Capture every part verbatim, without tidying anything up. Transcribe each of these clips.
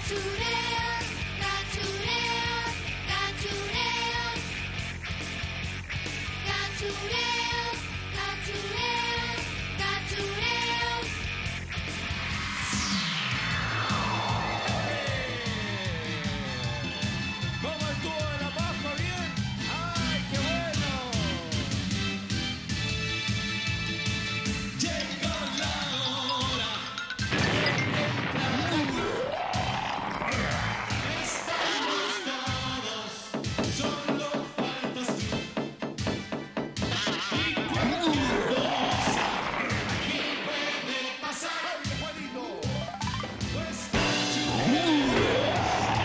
Cachureos, cachureos, cachureos. Cachureos, cachureos, cachureos. ¿Cómo estuvo de la paja? ¿Bien? ¡Ay, qué bueno! Llegó la hora. Estamos todos, solo faltas tú. Y cualquier cosa que puede pasar. ¡Ay, Juanito! Pues cachureos.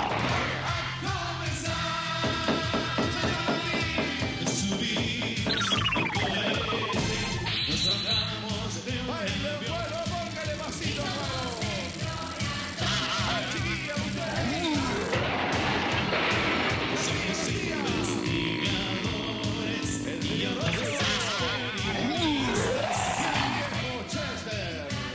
Subimos un cohete, nos bajamos de un avión. Bueno, póngale vasito, hermano. ¡Ay, chiquilla, somos investigadores y otros periodistas. Viejo Chester.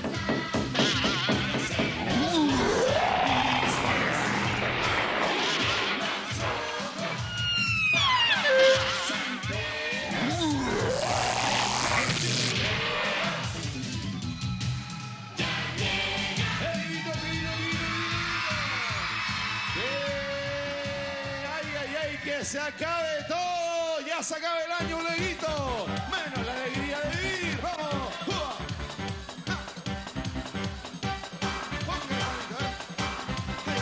Que se acabe todo, ya se acabe el año, Leguito, menos la alegría de vivir, vamos. ¡Ua! ¡Ja! Póngale, manito, ¿eh? ¡Hey,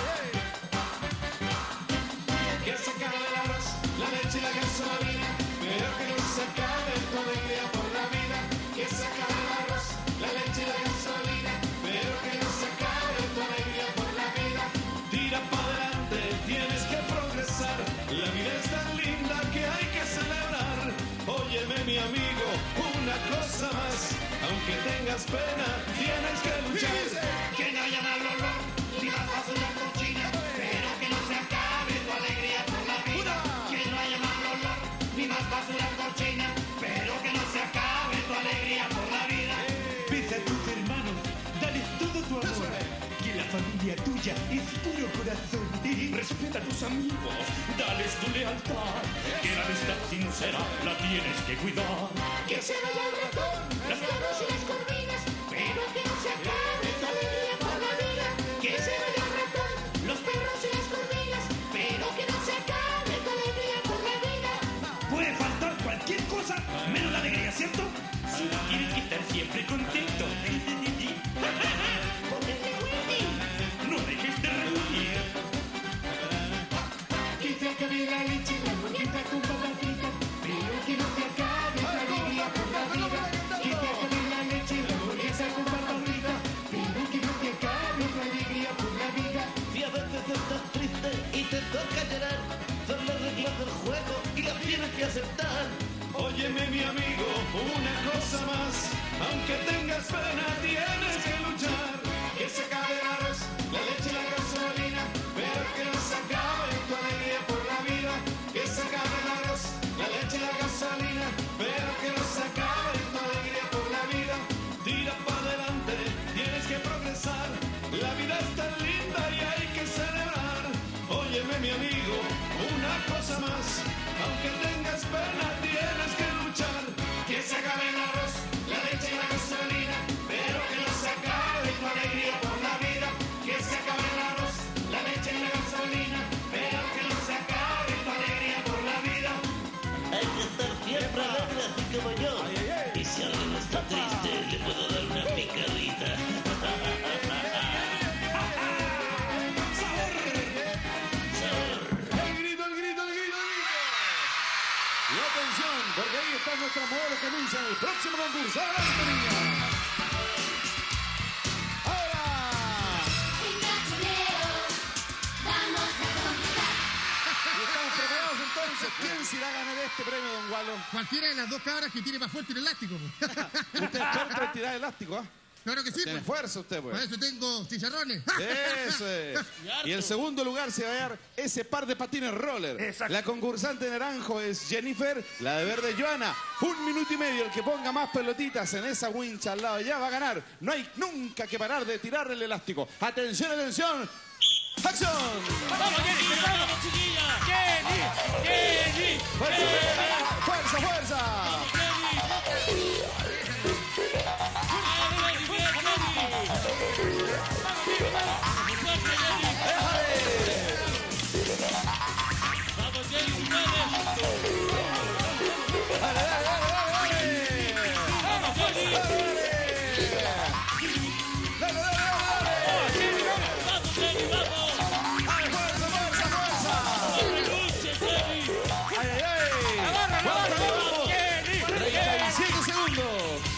hey! Que se acabe el arroz, la leche y la gasolina, pero que no se acabe tu alegría por la vida. Que se acabe el arroz, la leche y la gasolina, pero que no se acabe tu alegría por la vida. Tira para adelante, tienes que progresar. La vida es tan linda que hay que celebrar. Óyeme, mi amigo, una cosa más. Aunque tengas pena, tienes que luchar. Que no haya mal olor, ni más basura cochina, pero que no se acabe tu alegría por la vida. Que no haya mal olor, ni más basura cochina, pero que no se acabe tu alegría por la vida. Pesa a tus hermanos, dale todo tu amor. Que la familia tuya es puro corazón. Respeta a tus amigos, dales tu lealtad. Que la amistad sincera la tienes que cuidar. Que se vaya el ratón, los perros y las corvinas, pero que no se acabe tu alegría por la vida. Que se vaya el ratón, los perros y las corvinas, pero que no se acabe tu alegría por la vida. Puede faltar cualquier cosa, menos la alegría, ¿cierto? Si tienes que estar siempre contento. No dejes de reunir. Que se acabe la leche, la hamburguesa con papas fritas, pero que no se acabe tu alegría por la vida. Que se acabe la leche, la hamburguesa con papas fritas, pero que no se acabe tu alegría por la vida. Si a veces estás triste y te toca llorar, son las reglas del juego y las tienes que aceptar. Óyeme, mi amigo, una cosa más. Aunque tengas pena, tienes que luchar. Que se acabe el arroz, la leche y la gasolina, pero que no se acabe tu alegría por la vida. Que se acabe el arroz, la leche y la gasolina, pero que no se acabe tu alegría por la vida. Tira para adelante, tienes que progresar. La vida es tan linda y hay que celebrar. Óyeme, mi amigo, una cosa más. Aunque tengas pena, tienes que luchar. Que se acabe el arroz, la leche y la gasolina, pero que no se acabe tu alegría por la vida. Que se acabe el arroz, la leche y la gasolina, pero que no se acabe tu alegría por la vida. Hay que estar siempre alegre, así como yo. Ay, ay, ay. Y si alguien está triste, le puedo dar una picadita. El grito, el grito, el grito, el grito. Y atención, porque ahí está nuestra modelo que anuncia el próximo concurso. ¡Adelante, niña! ¡Ahora! En cachureos, vamos a comenzar. Y estamos preparados entonces. ¿Quién se irá a ganar este premio, don Gualo? Cualquiera de las dos cabras que tire más fuerte el elástico. Po. Usted es experto en tirar elástico, ¿ah? Claro que sí. Tiene Pues. fuerza usted, Por pues. eso tengo chicharrones. Eso es. Y el segundo lugar se va a dar ese par de patines roller. Exacto. La concursante de naranjo es Jennifer, la de verde Joana. Un minuto y medio, el que ponga más pelotitas en esa wincha al lado ya va a ganar. No hay nunca que parar de tirar el elástico. Atención, atención. ¡Acción! ¡Vamos, Jenny! ¡Vamos, chiquilla! ¡Jenny! ¡Jenny! ¡Fuerza, fuerza, fuerza! ¡Vamos, Jenny! ¡Dale, dale, dale, dale! ¡Vamos, Jenny! ¡Dale, dale, dale! ¡Vamos, Jenny, vamos! ¡Ay, fuerza, fuerza, fuerza! ¡Reluche, Jenny! ¡Ay, ay, ay! ¡Agarra, ¡Vamos, agarra, vamos! Jenny! treinta y siete segundos.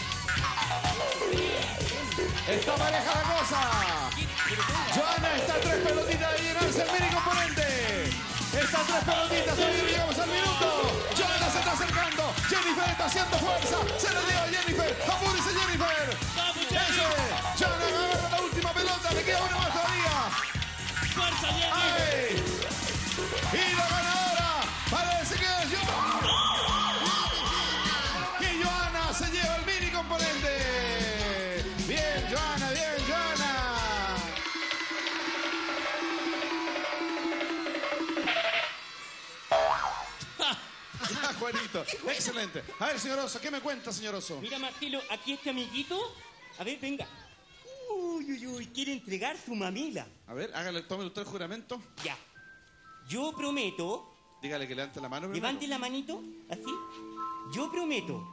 Está pareja la cosa. Joana está a tres pelotitas de llenarse el mini componente. Está a tres pelotitas, todavía llegamos al minuto. Joana se está acercando. Jennifer está haciendo fuerza. Se la lleva Jennifer. Apúrese, Jennifer. ¡Vamos, Eso Jenny! es. Joana agarra la última pelota. Le queda una más todavía. ¡Fuerza, Jenny! ¡Ay! Y la ganadora parece que es Joana. Y Joana se lleva el mini componente. Bien, Joana, bien, Joana. Ya, Juanito, excelente. A ver, señor Oso, ¿qué me cuenta, señor Oso? Mira, Marcelo, aquí este amiguito. A ver, venga. Uy, uy, uy, quiere entregar su mamila. A ver, hágale, tome usted el juramento. Ya. Yo prometo. Dígale que levante la mano primero. Levante la manito, así. Yo prometo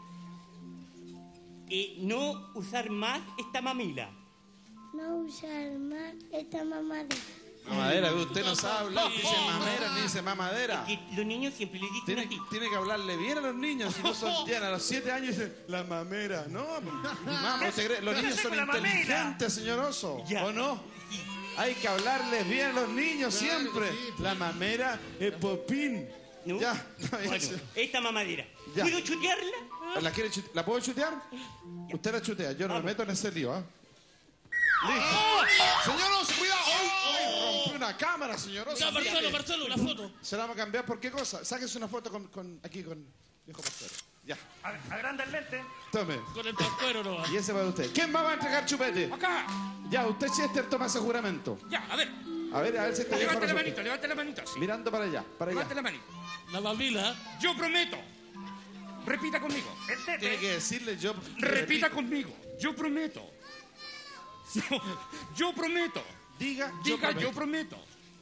eh, no usar más esta mamila. No usar más esta mamadera. Mamadera, usted no sabe hablar, ni dice mamera, ni dice mamadera. Que los niños siempre le dicen Tiene, así. tiene que hablarle bien a los niños, si no son ya a los siete años dicen la mamera. No, mamá, ¿usted cree? Los niños son inteligentes, señor Oso, Ya. ¿o no? Sí. Hay que hablarles bien a los niños Claro siempre. que sí. La mamera es popín. ¿No? Ya, está bien. Bueno, esta mamadera. Ya. ¿Puedo chutearla? ¿La, quiere chute- ¿La puedo chutear? Usted la chutea, yo no me meto en ese lío, ¿ah? Listo. Señor Oso, cuidado. ¡Ay! ¡Ay! Rompió una cámara, señor Oso. Ya, Marcelo, Marcelo, una foto. ¿Se la vamos a cambiar por qué cosa? Sáquese una foto con, con aquí con viejo pastor. Ya, Agranda el lente. tome. Con el pascuero no va. Y ese para usted. ¿Quién más va a entregar chupete? Acá. Ya, usted, Chester, toma ese juramento. Ya, a ver. A ver, a ver si está bien. Levante la para manito, levante la manito. Sí. Mirando para allá, para Levante allá. la manito. La mamila. Yo prometo. Repita conmigo. Tiene que decirle yo. Repita conmigo. Yo prometo. Yo, yo prometo. Diga, yo Diga, prometo. yo prometo.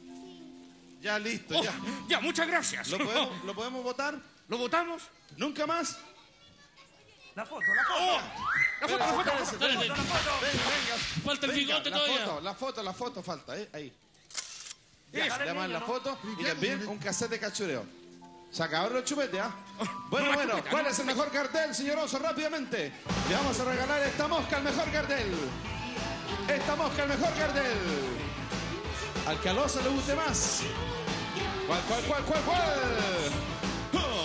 Ya, listo, Oh, ya. ya, muchas gracias. ¿Lo podemos, ¿Lo podemos votar? ¿Lo votamos? ¿Nunca más? La foto, la foto. Oh, la foto, la foto, la Espérese, foto. espérese. La foto. Venga, venga. Falta el Venga, bigote la todavía. Foto, la foto, la foto falta, ¿eh? Ahí. Ya, Eso. le más la ¿no? foto y también un cassette de cachureo. Se acabaron los chupetes, ¿ah? Bueno, no, bueno, chupete, ¿cuál no, es el mejor cartel, señor Oso? Rápidamente. Le vamos a regalar esta mosca, el mejor cartel. Esta mosca, el mejor cartel. Al que al oso le guste más. ¿Cuál, cuál, cuál, cuál, cuál? Oh.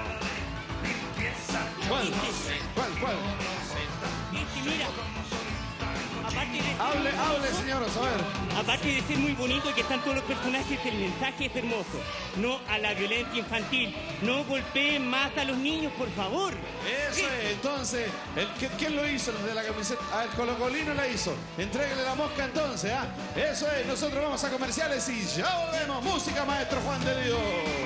¿Cuál? ¿Cuál, cuál? Este, mira. Aparte de, Hable, hable, señor Oso, a ver. aparte de ser muy bonito y que están todos los personajes, el mensaje es hermoso. No a la violencia infantil. No golpeen más a los niños, por favor. Eso es, entonces, el, ¿quién, quién lo hizo? El de la camiseta. Ah, el colocolino la hizo. Entréguele la mosca entonces, ¿ah? Eso es, nosotros vamos a comerciales y ya volvemos. Música, maestro Juan de Dios.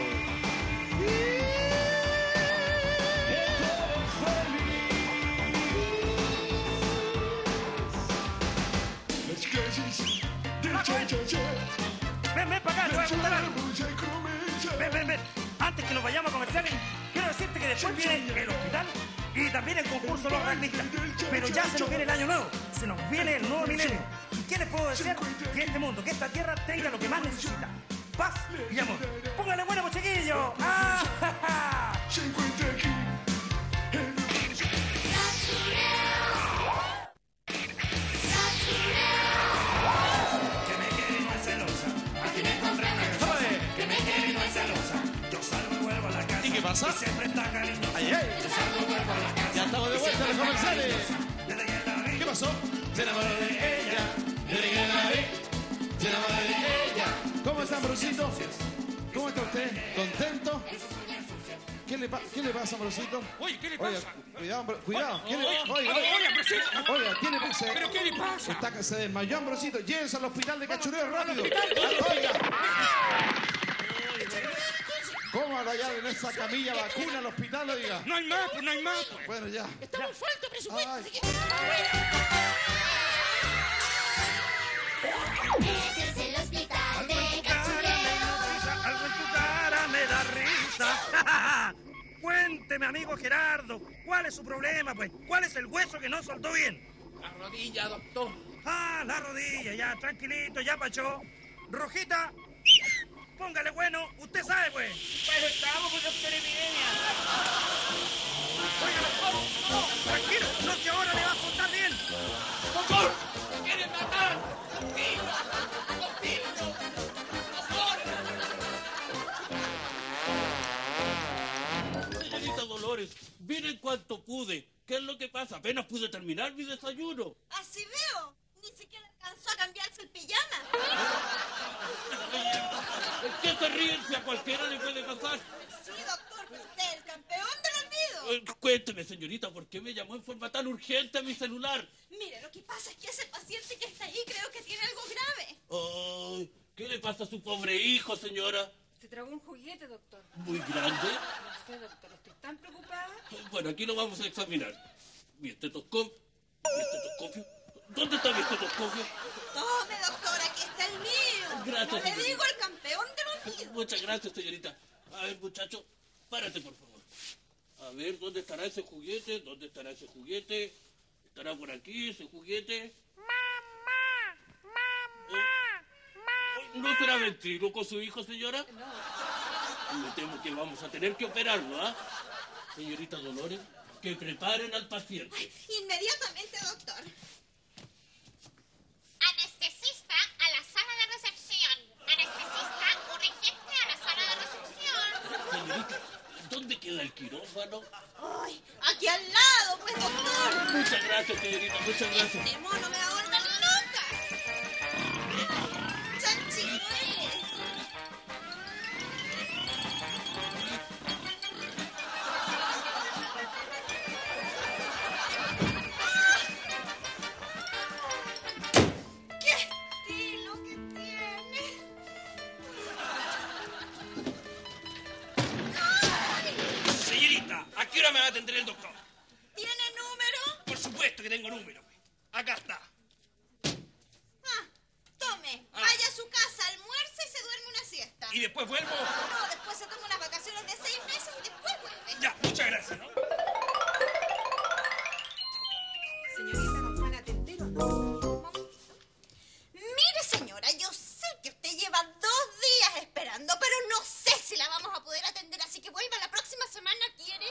Ven, ven para acá, te voy a contar algo. Ven, ven, ven. Antes que nos vayamos a comerciales, quiero decirte que después viene el hospital y también el concurso Los Ragnistas. Pero ya se nos viene el año nuevo, se nos viene el nuevo milenio. ¿Y qué les puedo decir? Que este mundo, que esta tierra tenga lo que más necesita. Paz y amor. Póngale bueno, pues, chiquillo. ¡Ah, ja, ja! Que me quiere y no es celosa. Aquí me encontré una ¡Vale! que me quiere y no es celosa. Yo salgo y vuelvo a la casa. ¿Y qué pasa? Y siempre está cariñosa. ¡Ay, ay! Yo salgo y vuelvo a la casa. Ya estamos de vuelta en los comerciales. Desde que la vi, ¿Qué pasó? Se enamoró de ella. Desde que la vi. Se enamoró de ella. ¿Cómo está, Brucito? ¿Cómo está usted? ¿Contento? ¿Qué ¿qué le, pa ¿qué le pasa, Ambrosito? Oye, ¿qué le Oiga, pasa? cuidado, Ambro cuidado. ¿Qué le, Oye, oiga, oye, oiga, oye, Ambrosito. oiga, ¿qué le pasa? ¿Pero qué le pasa? Está que se desmayó, Ambrosito. Llévense al hospital de Cachureo, rápido. Oiga. ¿Cómo ahora ya en esa camilla vacuna al hospital, oiga? No hay más, pues no hay más. Pues. Bueno, ya. Estamos falto de presupuesto. Ay. así que- Este es el hospital de Cachureo. Algo en tu cara me da risa. Cuénteme, amigo Gerardo, ¿cuál es su problema, pues? ¿Cuál es el hueso que no soltó bien? La rodilla, doctor. Ah, la rodilla, ya, tranquilito, ya pachó. Rojita, póngale bueno, usted sabe, pues. Pues estamos con doctor Epidemia. Oiga, doctor, no, tranquilo, no que ahora le va a soltar bien. ¡Doctor! ¡Me quieren matar! ¡Los niños! ¡Los niños! ¡Doctor! Señorita Dolores, vine en cuanto pude. ¿Qué es lo que pasa? Apenas pude terminar mi desayuno. Así veo. Ni siquiera alcanzó a cambiarse el pijama. ¿Qué se ríen si a cualquiera le puede pasar? Sí, doctor, pero usted es el campeón del olvido. Eh, Cuénteme, señorita, ¿por qué me llamó en forma tan urgente a mi celular? Mire, lo que pasa es que ese paciente que está ahí creo que tiene algo grave. Ay, ¿qué le pasa a su pobre hijo, señora? Se tragó un juguete, doctor. ¿Muy grande? No sé, doctor, estoy tan preocupada. Bueno, aquí lo vamos a examinar. Mi estetoscopio. Mi estetoscopio. ¿Dónde está mi estetoscopio? Tome, doctor, aquí está el mío. Gracias, Como le señorita. digo, el campeón del olvido. Muchas gracias, señorita. A ver, muchacho, párate, por favor. A ver, ¿dónde estará ese juguete? ¿Dónde estará ese juguete? ¿Estará por aquí ese juguete? ¡Mamá! ¡Mamá! ¿No será ventríloco su hijo, señora? No. Me temo que vamos a tener que operarlo, ¿ah? Señorita Dolores, que preparen al paciente. Ay, inmediatamente, doctor. Anestesista a la sala de recepción. Anestesista urgente a la sala de recepción. Señorita, ¿dónde queda el quirófano? Ay, aquí al lado, pues, doctor. Muchas gracias, señorita, muchas gracias. Este mono me va a volver loca. Chanchito eres. ¡Qué estilo que tiene! Señorita, ¿a qué hora me va a atender el doctor? ¿Tiene número? Por supuesto que tengo número. Acá está. Ah, tome. Vaya a su casa, almuerza y se duerme una siesta. ¿Y después vuelvo? No, después se toma unas vacaciones de seis meses y después vuelve. Ya, muchas gracias, ¿no? Señorita, ¿nos van a atender o no? Un momentito. Mire, señora, yo sé que usted lleva dos días esperando, pero no sé si la vamos a poder atender, así que vuelva la próxima semana, ¿quiere?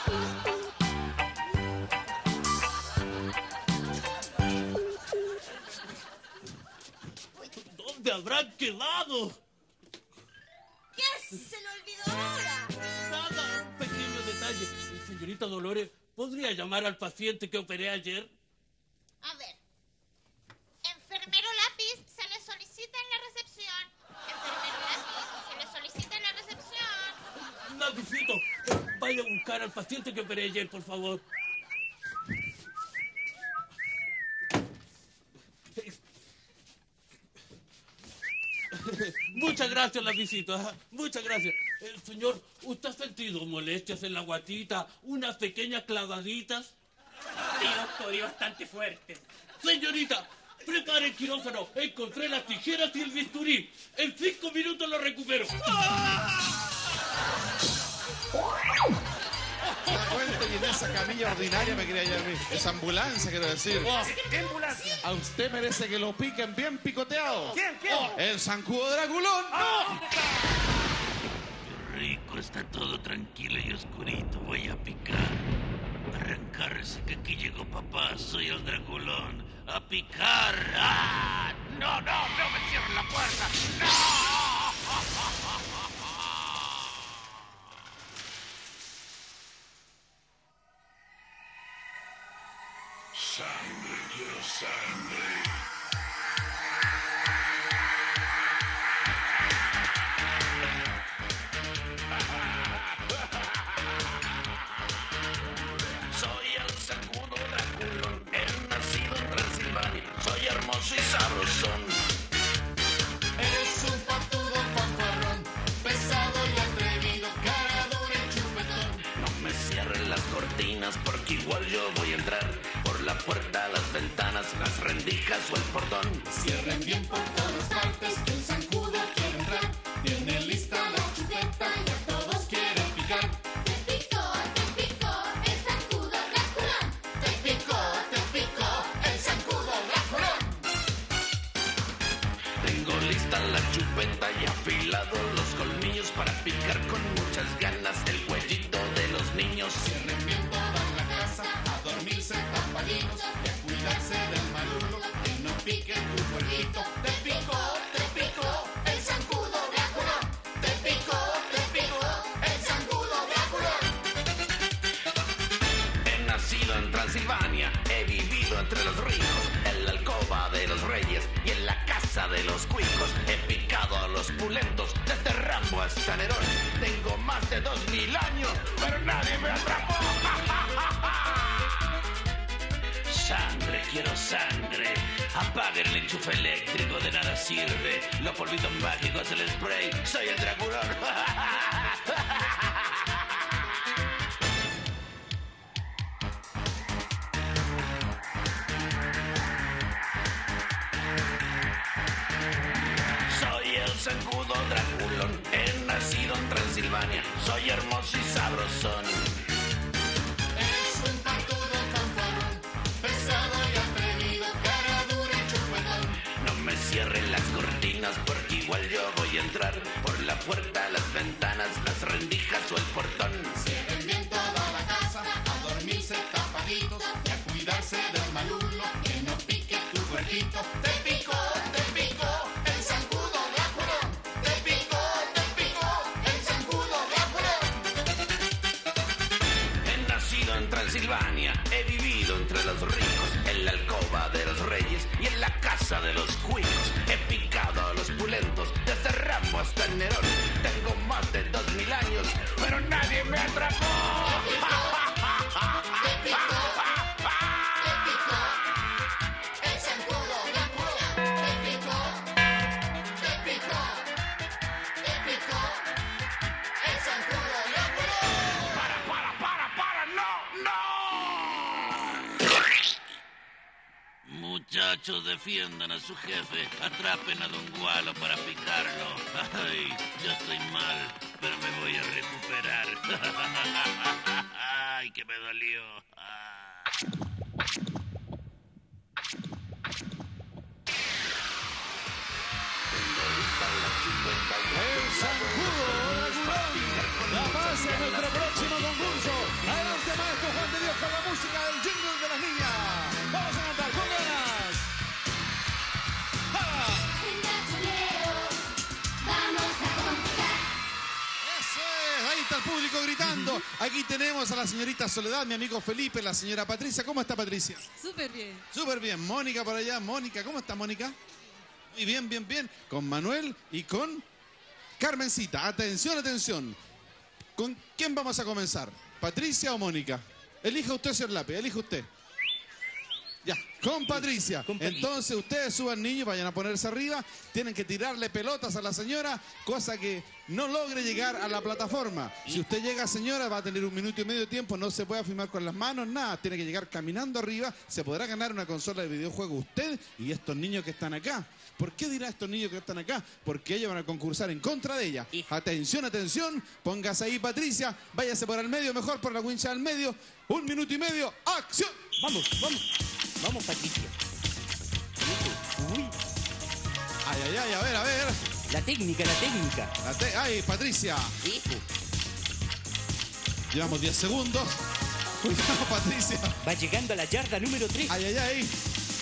¿Dónde habrán quedado? ¿Qué se le olvidó ahora? Nada, un pequeño detalle. Señorita Dolores, ¿podría llamar al paciente que operé ayer? A ver. Enfermero lápiz se le solicita en la recepción. Enfermero lápiz se le solicita en la recepción. Lápizito, vaya a buscar al paciente que operé ayer, por favor. Muchas gracias, Lapicito. ajá, Muchas gracias. Eh, señor, ¿usted ha sentido molestias en la guatita? ¿Unas pequeñas clavaditas? Sí, doctor, y bastante fuerte. Señorita, prepare el quirófano. Encontré las tijeras y el bisturí. En cinco minutos lo recupero. La cuenta y en esa camilla ordinaria me quería llevar a mí. Esa ambulancia, quiero decir. ¿Qué ambulancia? A usted merece que lo piquen bien picoteado. ¿Quién? ¿Quién? El zancudo Draculón. Qué rico, está todo tranquilo y oscurito. Voy a picar. Arrancarse que aquí llegó papá. Soy el Draculón. A picar. ¡Ah! No, no, no me cierren la puerta. ¡No! Sangre, quiero sangre. yo voy a entrar. Por la puerta, las ventanas, las rendijas o el portón. Cierren bien por todas partes, que el zancudo quiere entrar. Tiene lista la chupeta y a todos quiere picar. Te picó, te picó el zancudo Draculón. Te picó, te picó el zancudo Draculón. Tengo lista la chupeta y afilado los colmillos para picar con muchas ganas el cuellito de los niños. Cierren bien toda la casa, a dormirse tapaditos y a cuidarse del malulo, que no pique tu puerquito. Te picó, te picó el zancudo Draculón. Te picó, te picó el zancudo Draculón. He nacido en Transilvania, he vivido entre los ricos, en la alcoba de los reyes y en la casa de los cuicos. He picado a los pulentos, desde Rambo hasta Nerón. Tengo más de dos mil años, pero nadie me atrapó. Sangre, quiero sangre. Apaguen el enchufe eléctrico, de nada sirve. Los polvitos mágicos, el spray. Soy el Draculón. Soy el zancudo Draculón. He nacido en Transilvania. Soy hermoso y sabrosón. Es un patudo fanfarrón, pesado y atrevido, cara dura y chupetón. No me cierren las cortinas porque igual yo voy a entrar. Por la puerta, las ventanas, las rendijas o el portón. Cierren bien toda la casa, a dormirse tapaditos y a cuidarse del malulo, que no pique tu puerquito. Te picó, te picó el zancudo Draculón. Te picó, te picó el zancudo Draculón. He nacido en Transilvania, he vivido entre los ricos, en la alcoba de los reyes y en la casa de los cuicos. He picado a los pulentos, desde Rambo hasta Nerón. Tengo más de dos mil años, pero nadie me atrapó. Te picó, te picó el zancudo Draculón. Te picó, te picó, te picó el zancudo Draculón. Para, para, para, para, no, no. Muchachos, defiendan a su jefe. Atrapen a Don Gualo para picarlo. Ay, yo estoy mal, pero me voy a recuperar. Ay, que me dolió. Ah. El zancudo Draculón, la paz en nuestro próximo concurso. Adelante, maestro Juan de Dios, con la música del jingle de las niñas. Vamos a cantar con ganas. ¡Ah! Vamos a conquistar. Eso es, ahí está el público gritando. Aquí tenemos a la señorita Soledad, mi amigo Felipe, la señora Patricia. ¿Cómo está Patricia? Súper bien. Súper bien. Mónica por allá. Mónica, ¿cómo está Mónica? Muy bien, bien, bien. Con Manuel y con Carmencita. Atención, atención. ¿Con quién vamos a comenzar? ¿Patricia o Mónica? Elija usted, señor Lápiz, elija usted. Ya, con Patricia. Entonces ustedes suban, niños, vayan a ponerse arriba. Tienen que tirarle pelotas a la señora, cosa que no logre llegar a la plataforma. Si usted llega, señora, va a tener un minuto y medio de tiempo. No se puede filmar con las manos, nada. Tiene que llegar caminando arriba. Se podrá ganar una consola de videojuego usted y estos niños que están acá. ¿Por qué dirá estos niños que están acá? Porque ellos van a concursar en contra de ella. Atención, atención. Póngase ahí, Patricia. Váyase por el medio, mejor por la wincha del medio. Un minuto y medio. ¡Acción! Vamos, vamos. Vamos, Patricia. Uy. Ay, ay, ay, a ver, a ver. La técnica, la técnica. La te ay, Patricia. Hijo. Llevamos diez segundos. Cuidado, Patricia. Va llegando a la yarda número tres. Ay, ay, ay.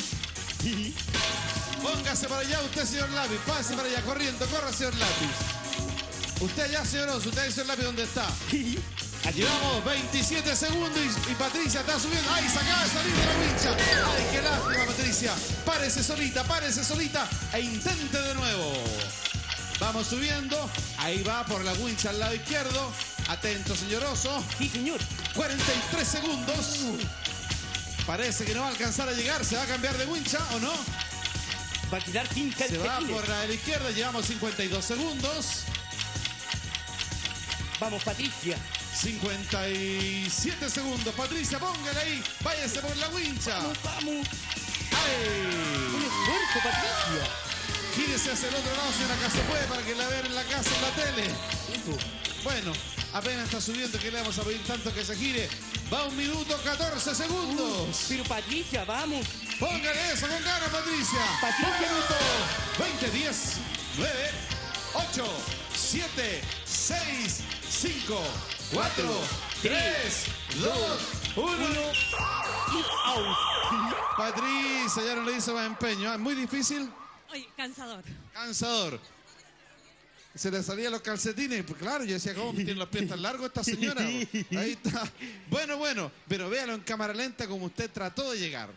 Póngase para allá usted, señor Lápiz. Pase para allá, corriendo. Corra, señor Lápiz. Usted allá, señor Oso. Usted, señor Lápiz, ¿dónde está? Llevamos veintisiete segundos y, y Patricia está subiendo. ¡Ay, se acaba de salir de la wincha! ¡Ay, qué lástima, Patricia! Párese solita, párese solita e intente de nuevo. Vamos subiendo. Ahí va por la wincha al lado izquierdo. Atento, señor Oso. Sí, señor. cuarenta y tres segundos. Parece que no va a alcanzar a llegar. ¿Se va a cambiar de wincha o no? Va a quedar sin Se va calcetines. por la de la izquierda. Llevamos cincuenta y dos segundos. Vamos, Patricia. cincuenta y siete segundos. Patricia, póngale ahí. Váyase por la wincha. Vamos, vamos. ¡Ay! Un esfuerzo, Patricia. Gírese hacia el otro lado, señora, acá se puede, para que la vean en la casa, en la tele. Eso. Bueno, apenas está subiendo, que le vamos a pedir tanto que se gire. Va un minuto, catorce segundos. Uh, pero Patricia, vamos. Póngale eso, con ganas, Patricia. Patricia. Un minuto, veinte, diez, nueve, ocho, siete, seis, cinco, cuatro, tres, dos, uno. Y out. Patricia, ya no le hizo más empeño. ¿Es muy difícil? Oye, cansador. Cansador. Se le salían los calcetines. Pues claro, yo decía, ¿cómo tiene los pies tan largos esta señora? Ahí está. Bueno, bueno, pero véalo en cámara lenta como usted trató de llegar.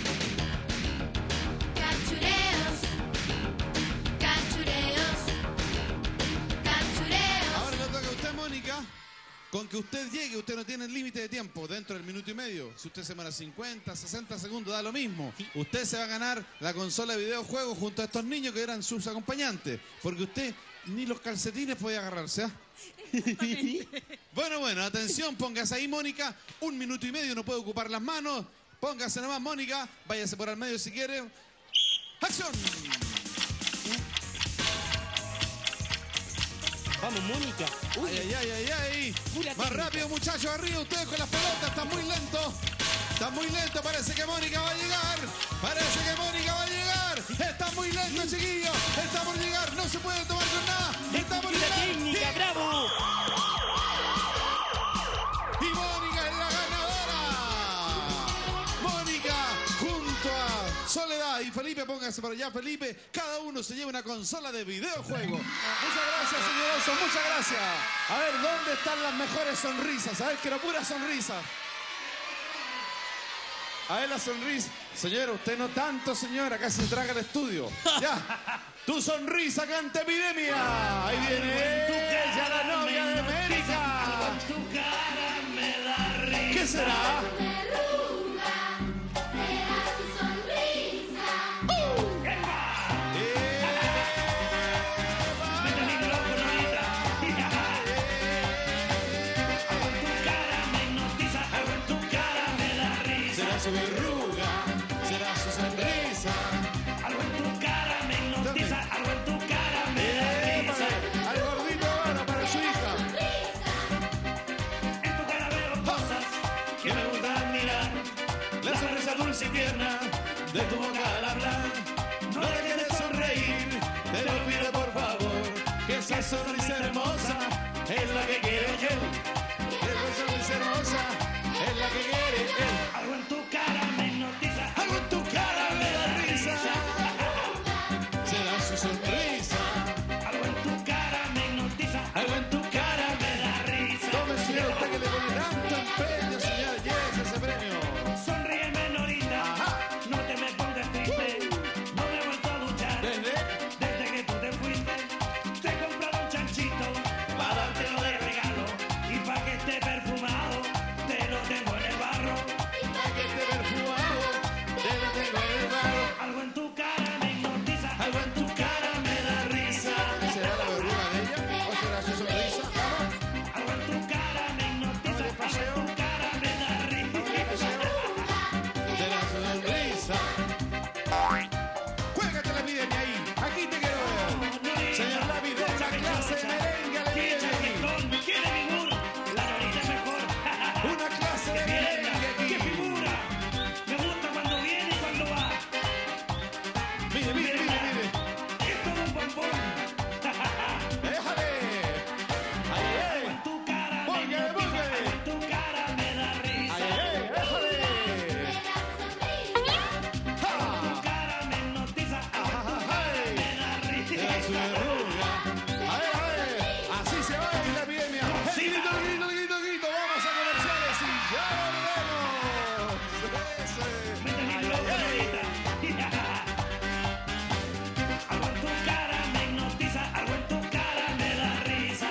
Cachureos, cachureos, cachureos. Ahora le toca a usted, Mónica. Con que usted llegue, usted no tiene límite de tiempo dentro del minuto y medio. Si usted se demora cincuenta, sesenta segundos, da lo mismo. Usted se va a ganar la consola de videojuegos junto a estos niños que eran sus acompañantes. Porque usted ni los calcetines podía agarrarse. ¿eh? Bueno, bueno, atención, póngase ahí, Mónica. Un minuto y medio, no puede ocupar las manos. Póngase nomás, Mónica. Váyase por al medio si quiere. ¡Acción! Vamos, Mónica. Uy. Ay, ay, ay, ay. Pura Más técnica. rápido, muchachos, arriba. Ustedes con las pelotas. Está muy lento. Está muy lento. Parece que Mónica va a llegar. Parece que Mónica va a llegar. Está muy lento, chiquillo. Está por llegar. No se puede tomar con nada. Está por Pura llegar. técnica, bravo. Y Mónica es la ganadora. Mónica junto a Soledad y Felipe. Póngase por allá, Felipe. Cada uno se lleva una consola de videojuego. Muchas gracias, señor Oso. Muchas gracias. A ver, ¿dónde están las mejores sonrisas? A ver, quiero pura sonrisa. A ver la sonrisa. Señora, usted no tanto, señora. Casi se traga el estudio. Ya. Tu sonrisa canta epidemia. Ahí viene ella, la novia de América. ¿Qué será? Será su verruga, será su sonrisa. Algo en tu cara me hipnotiza, algo en tu cara me da risa. Al gordito ahora para su hija. En tu cara veo cosas que me gustan mirar. La sonrisa dulce y tierna de tu boca al hablar. No dejes de sonreír, Te lo pido por favor, que esa sonrisa hermosa es la que quiere él. Esa sonrisa hermosa es la que quiere él. algo en tu cara me hipnotiza, Algo en tu cara me da risa. Será su sonrisa. algo en tu cara me hipnotiza, algo en tu cara me da risa. Tome, señor, usted que le pone tanto empeño, señor, llévese ese premio. Sonríe, menorita, no te me pongas triste. No me he vuelto a duchar Desde desde que tú te fuiste. Te he comprado un chanchito para dártelo de regalo. Y para que esté perfumado, te lo tengo en el barro. este perfumado, te lo tengo en el barro. Algo en tu cara me hipnotiza, algo en tu cara me da risa. ¿Será la verruga de ella o será su sonrisa? Vamos. Algo en tu cara me hipnotiza, algo en tu cara me da risa. Será su sonrisa. Juégate la epidemia ahí. Aquí te quiero ver. Señor Lápiz, de esa clase de merengue a la epidemia. ¿Quiere mi muro? La orilla es mejor. Una clase de merengue ¡Qué aquí. figura! Me gusta cuando viene y cuando va. Mire, mire, mire, mire. Es todo un bombón. Déjale. Ahí, ahí. En tu cara me Póngale, hipnotiza, póngale. en tu cara me da risa. Ahí, ahí, déjale. En tu cara me hipnotiza, en tu cara me da Será su risa. verruga. A ver, a ver. Así se va la epidemia. El grito, el grito, el grito, el grito. Vamos a comerciales y ya volvemos. Ese. Métele Ay, loco, ay, ay. Norita. Algo en tu cara me hipnotiza, algo en tu cara me da risa.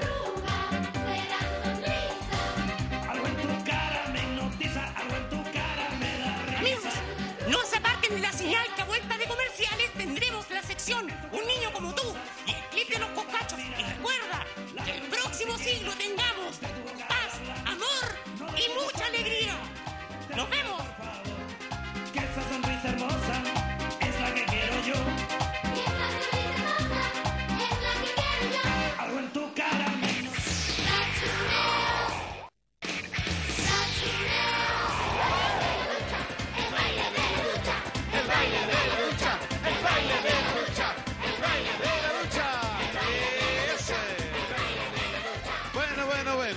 Algo en tu cara me hipnotiza, algo en tu cara me da Amigos, risa. no se aparten de la señal que a vuelta de comerciales tendremos la sección Un niño como tú y el clip de los cocachos. Y recuerda que el próximo siglo tengamos paz,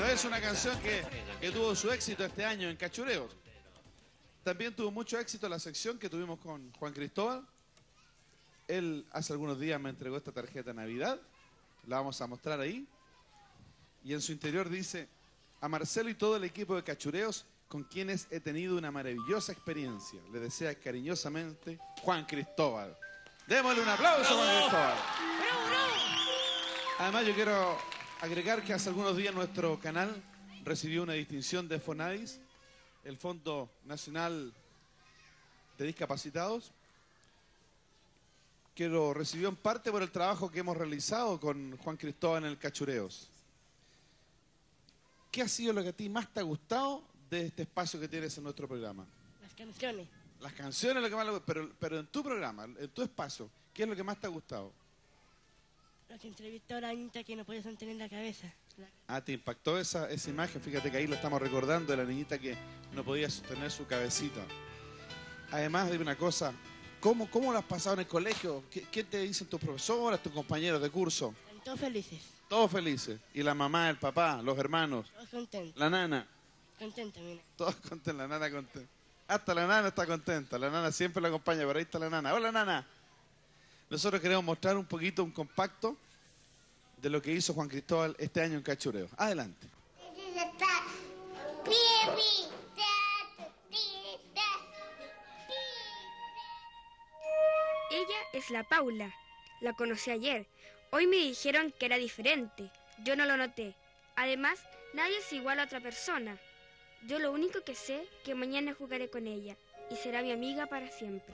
Es una canción que, que tuvo su éxito este año en Cachureos. También tuvo mucho éxito la sección que tuvimos con Juan Cristóbal. Él hace algunos días me entregó esta tarjeta de Navidad. La vamos a mostrar ahí. Y en su interior dice: a Marcelo y todo el equipo de Cachureos, con quienes he tenido una maravillosa experiencia. Le desea cariñosamente Juan Cristóbal. Démosle un aplauso a Juan Cristóbal. Además, yo quiero agregar que hace algunos días nuestro canal recibió una distinción de FONADIS, el Fondo Nacional de Discapacitados, que lo recibió en parte por el trabajo que hemos realizado con Juan Cristóbal en el Cachureos. ¿Qué ha sido lo que a ti más te ha gustado de este espacio que tienes en nuestro programa? Las canciones. Las canciones, lo que más le gusta, pero, pero en tu programa, en tu espacio, ¿qué es lo que más te ha gustado? Las entrevistó a la niñita que no podía sostener la cabeza. Ah, te impactó esa, esa imagen, fíjate que ahí lo estamos recordando, de la niñita que no podía sostener su cabecita. Además de una cosa, ¿cómo, cómo lo has pasado en el colegio? ¿Qué, qué te dicen tus profesoras, tus compañeros de curso? Están todos felices. Todos felices. Y la mamá, el papá, los hermanos. Todos contentos. La nana. Contenta, mira. Todos contentos, la nana contenta. Hasta la nana está contenta. La nana siempre la acompaña, pero ahí está la nana. Hola, nana. Nosotros queremos mostrar un poquito, un compacto de lo que hizo Juan Cristóbal este año en Cachureo. Adelante. Ella es la Paula. La conocí ayer. Hoy me dijeron que era diferente. Yo no lo noté. Además, nadie es igual a otra persona. Yo lo único que sé es que mañana jugaré con ella y será mi amiga para siempre.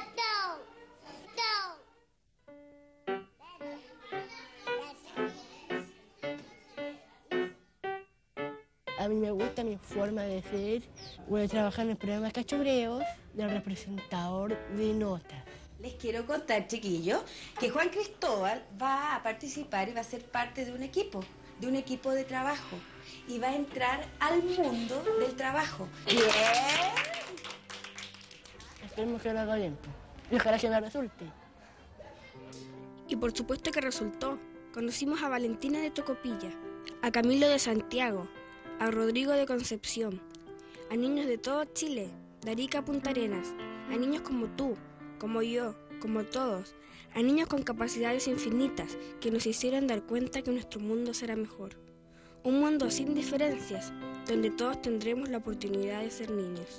A mí me gusta mi forma de ser. Voy a trabajar en el programa Cachureos del representador de notas. Les quiero contar, chiquillos, que Juan Cristóbal va a participar y va a ser parte de un equipo, de un equipo de trabajo. Y va a entrar al mundo del trabajo. ¡Bien! Esperemos que lo haga bien. Y ojalá que no resulte. Y por supuesto que resultó. Conocimos a Valentina de Tocopilla, a Camilo de Santiago, a Rodrigo de Concepción, a niños de todo Chile, de Arica a Punta Arenas, a niños como tú, como yo, como todos, a niños con capacidades infinitas que nos hicieron dar cuenta que nuestro mundo será mejor. Un mundo sin diferencias, donde todos tendremos la oportunidad de ser niños.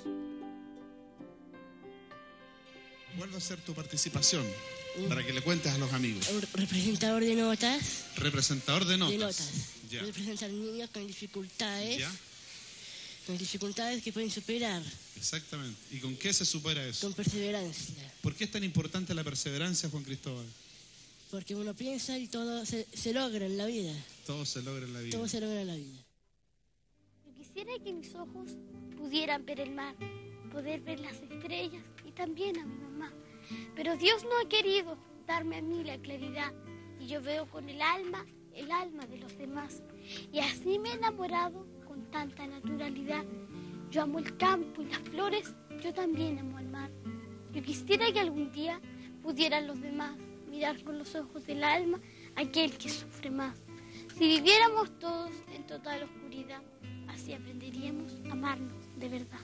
¿Cuál va a ser tu participación? Para que le cuentes a los amigos. Un representador de notas. Representador de notas. De notas. Ya. Representar niños con dificultades. Ya. Con dificultades que pueden superar. Exactamente. ¿Y con qué se supera eso? Con perseverancia. ¿Por qué es tan importante la perseverancia, Juan Cristóbal? Porque uno piensa y todo se, se logra en la vida. Todo se logra en la vida. Todo se logra en la vida. Yo quisiera que mis ojos pudieran ver el mar, poder ver las estrellas y también a mi mamá. Pero Dios no ha querido darme a mí la claridad y yo veo con el alma, el alma de los demás. Y así me he enamorado con tanta naturalidad. Yo amo el campo y las flores, yo también amo el mar. Yo quisiera que algún día pudieran los demás mirar con los ojos del alma a aquel que sufre más. Si viviéramos todos en total oscuridad, así aprenderíamos a amarnos de verdad.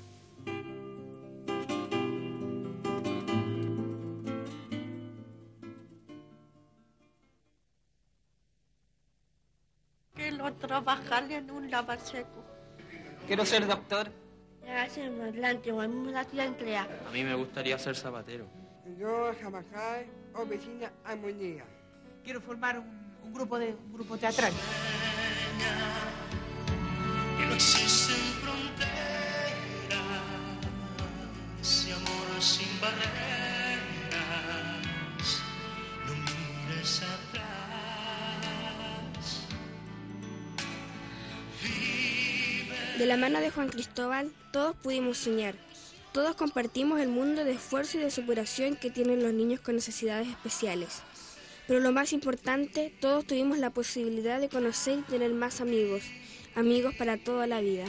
Quiero trabajar en un lavaseco. Quiero ser doctor. Gracias, adelante, o a mí me la tía Enclea. A mí me gustaría ser zapatero. Yo trabajar en vecina armonía. Quiero formar un, un grupo de un grupo teatral. Que no existen fronteras y amor sin barreras. No mires atrás. De la mano de Juan Cristóbal, todos pudimos soñar. Todos compartimos el mundo de esfuerzo y de superación que tienen los niños con necesidades especiales. Pero lo más importante, todos tuvimos la posibilidad de conocer y tener más amigos. Amigos para toda la vida.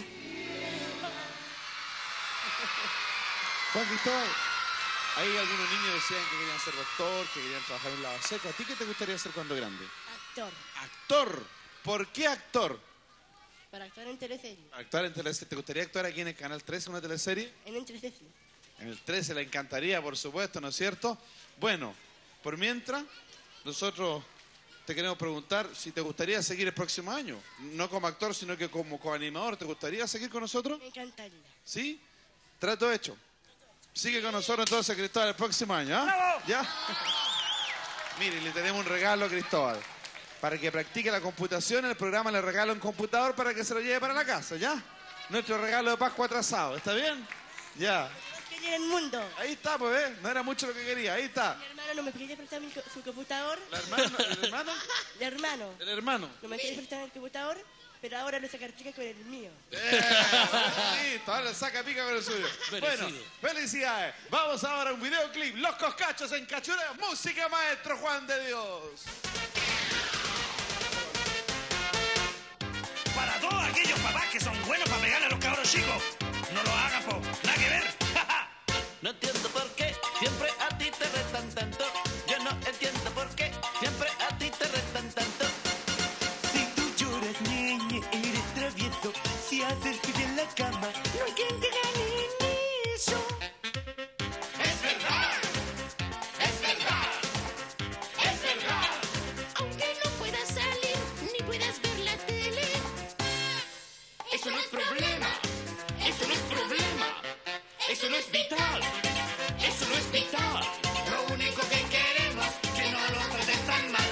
Juan Cristóbal, ahí algunos niños decían que querían ser doctor, que querían trabajar en un lavaseco. ¿A ti qué te gustaría ser cuando grande? Actor. Actor. ¿Por qué actor? Para actuar en teleserie. Actuar en teleserie. ¿Te gustaría actuar aquí en el Canal trece, una teleserie? En el trece. En el trece le encantaría, por supuesto, ¿no es cierto? Bueno, por mientras, nosotros te queremos preguntar si te gustaría seguir el próximo año. No como actor, sino que como coanimador. ¿Te gustaría seguir con nosotros? Me encantaría. ¿Sí? Trato hecho. Sigue con nosotros entonces, Cristóbal, el próximo año, ¿ah? ¿Ya? Mire, le tenemos un regalo a Cristóbal. Para que practique la computación, el programa le regala un computador para que se lo lleve para la casa, ¿ya? Nuestro regalo de Pascua atrasado, ¿está bien? Ya. Que llegue el mundo. Ahí está, pues, ¿eh? No era mucho lo que quería, ahí está. Mi hermano no me quería prestar mi co- su computador. ¿La hermana? ¿El hermano? El hermano. ¿El hermano? No me quería prestar el computador, pero ahora lo saca chica con el mío. Eh, listo, ahora saca pica con el suyo. Merecido. Bueno, felicidades. Vamos ahora a un videoclip. Los Coscachos en Cachureo. Música, maestro Juan de Dios. Para todos aquellos papás que son buenos para pegarle a los cabros chicos, no lo hagan, po. Nada que ver. No entiendo por qué siempre a ti te retan tanto. Yo no entiendo por qué siempre a ti te retan tanto. Si tú lloras, niña, eres travieso. Si haces pipí en la cama, no hay quien te gane en eso. Es verdad, es verdad, es verdad. Aunque no puedas salir ni puedas ver la tele, eso no es problema, eso no es problema, eso no es vital, eso no es vital. Lo único que queremos es que no lo traten tan mal.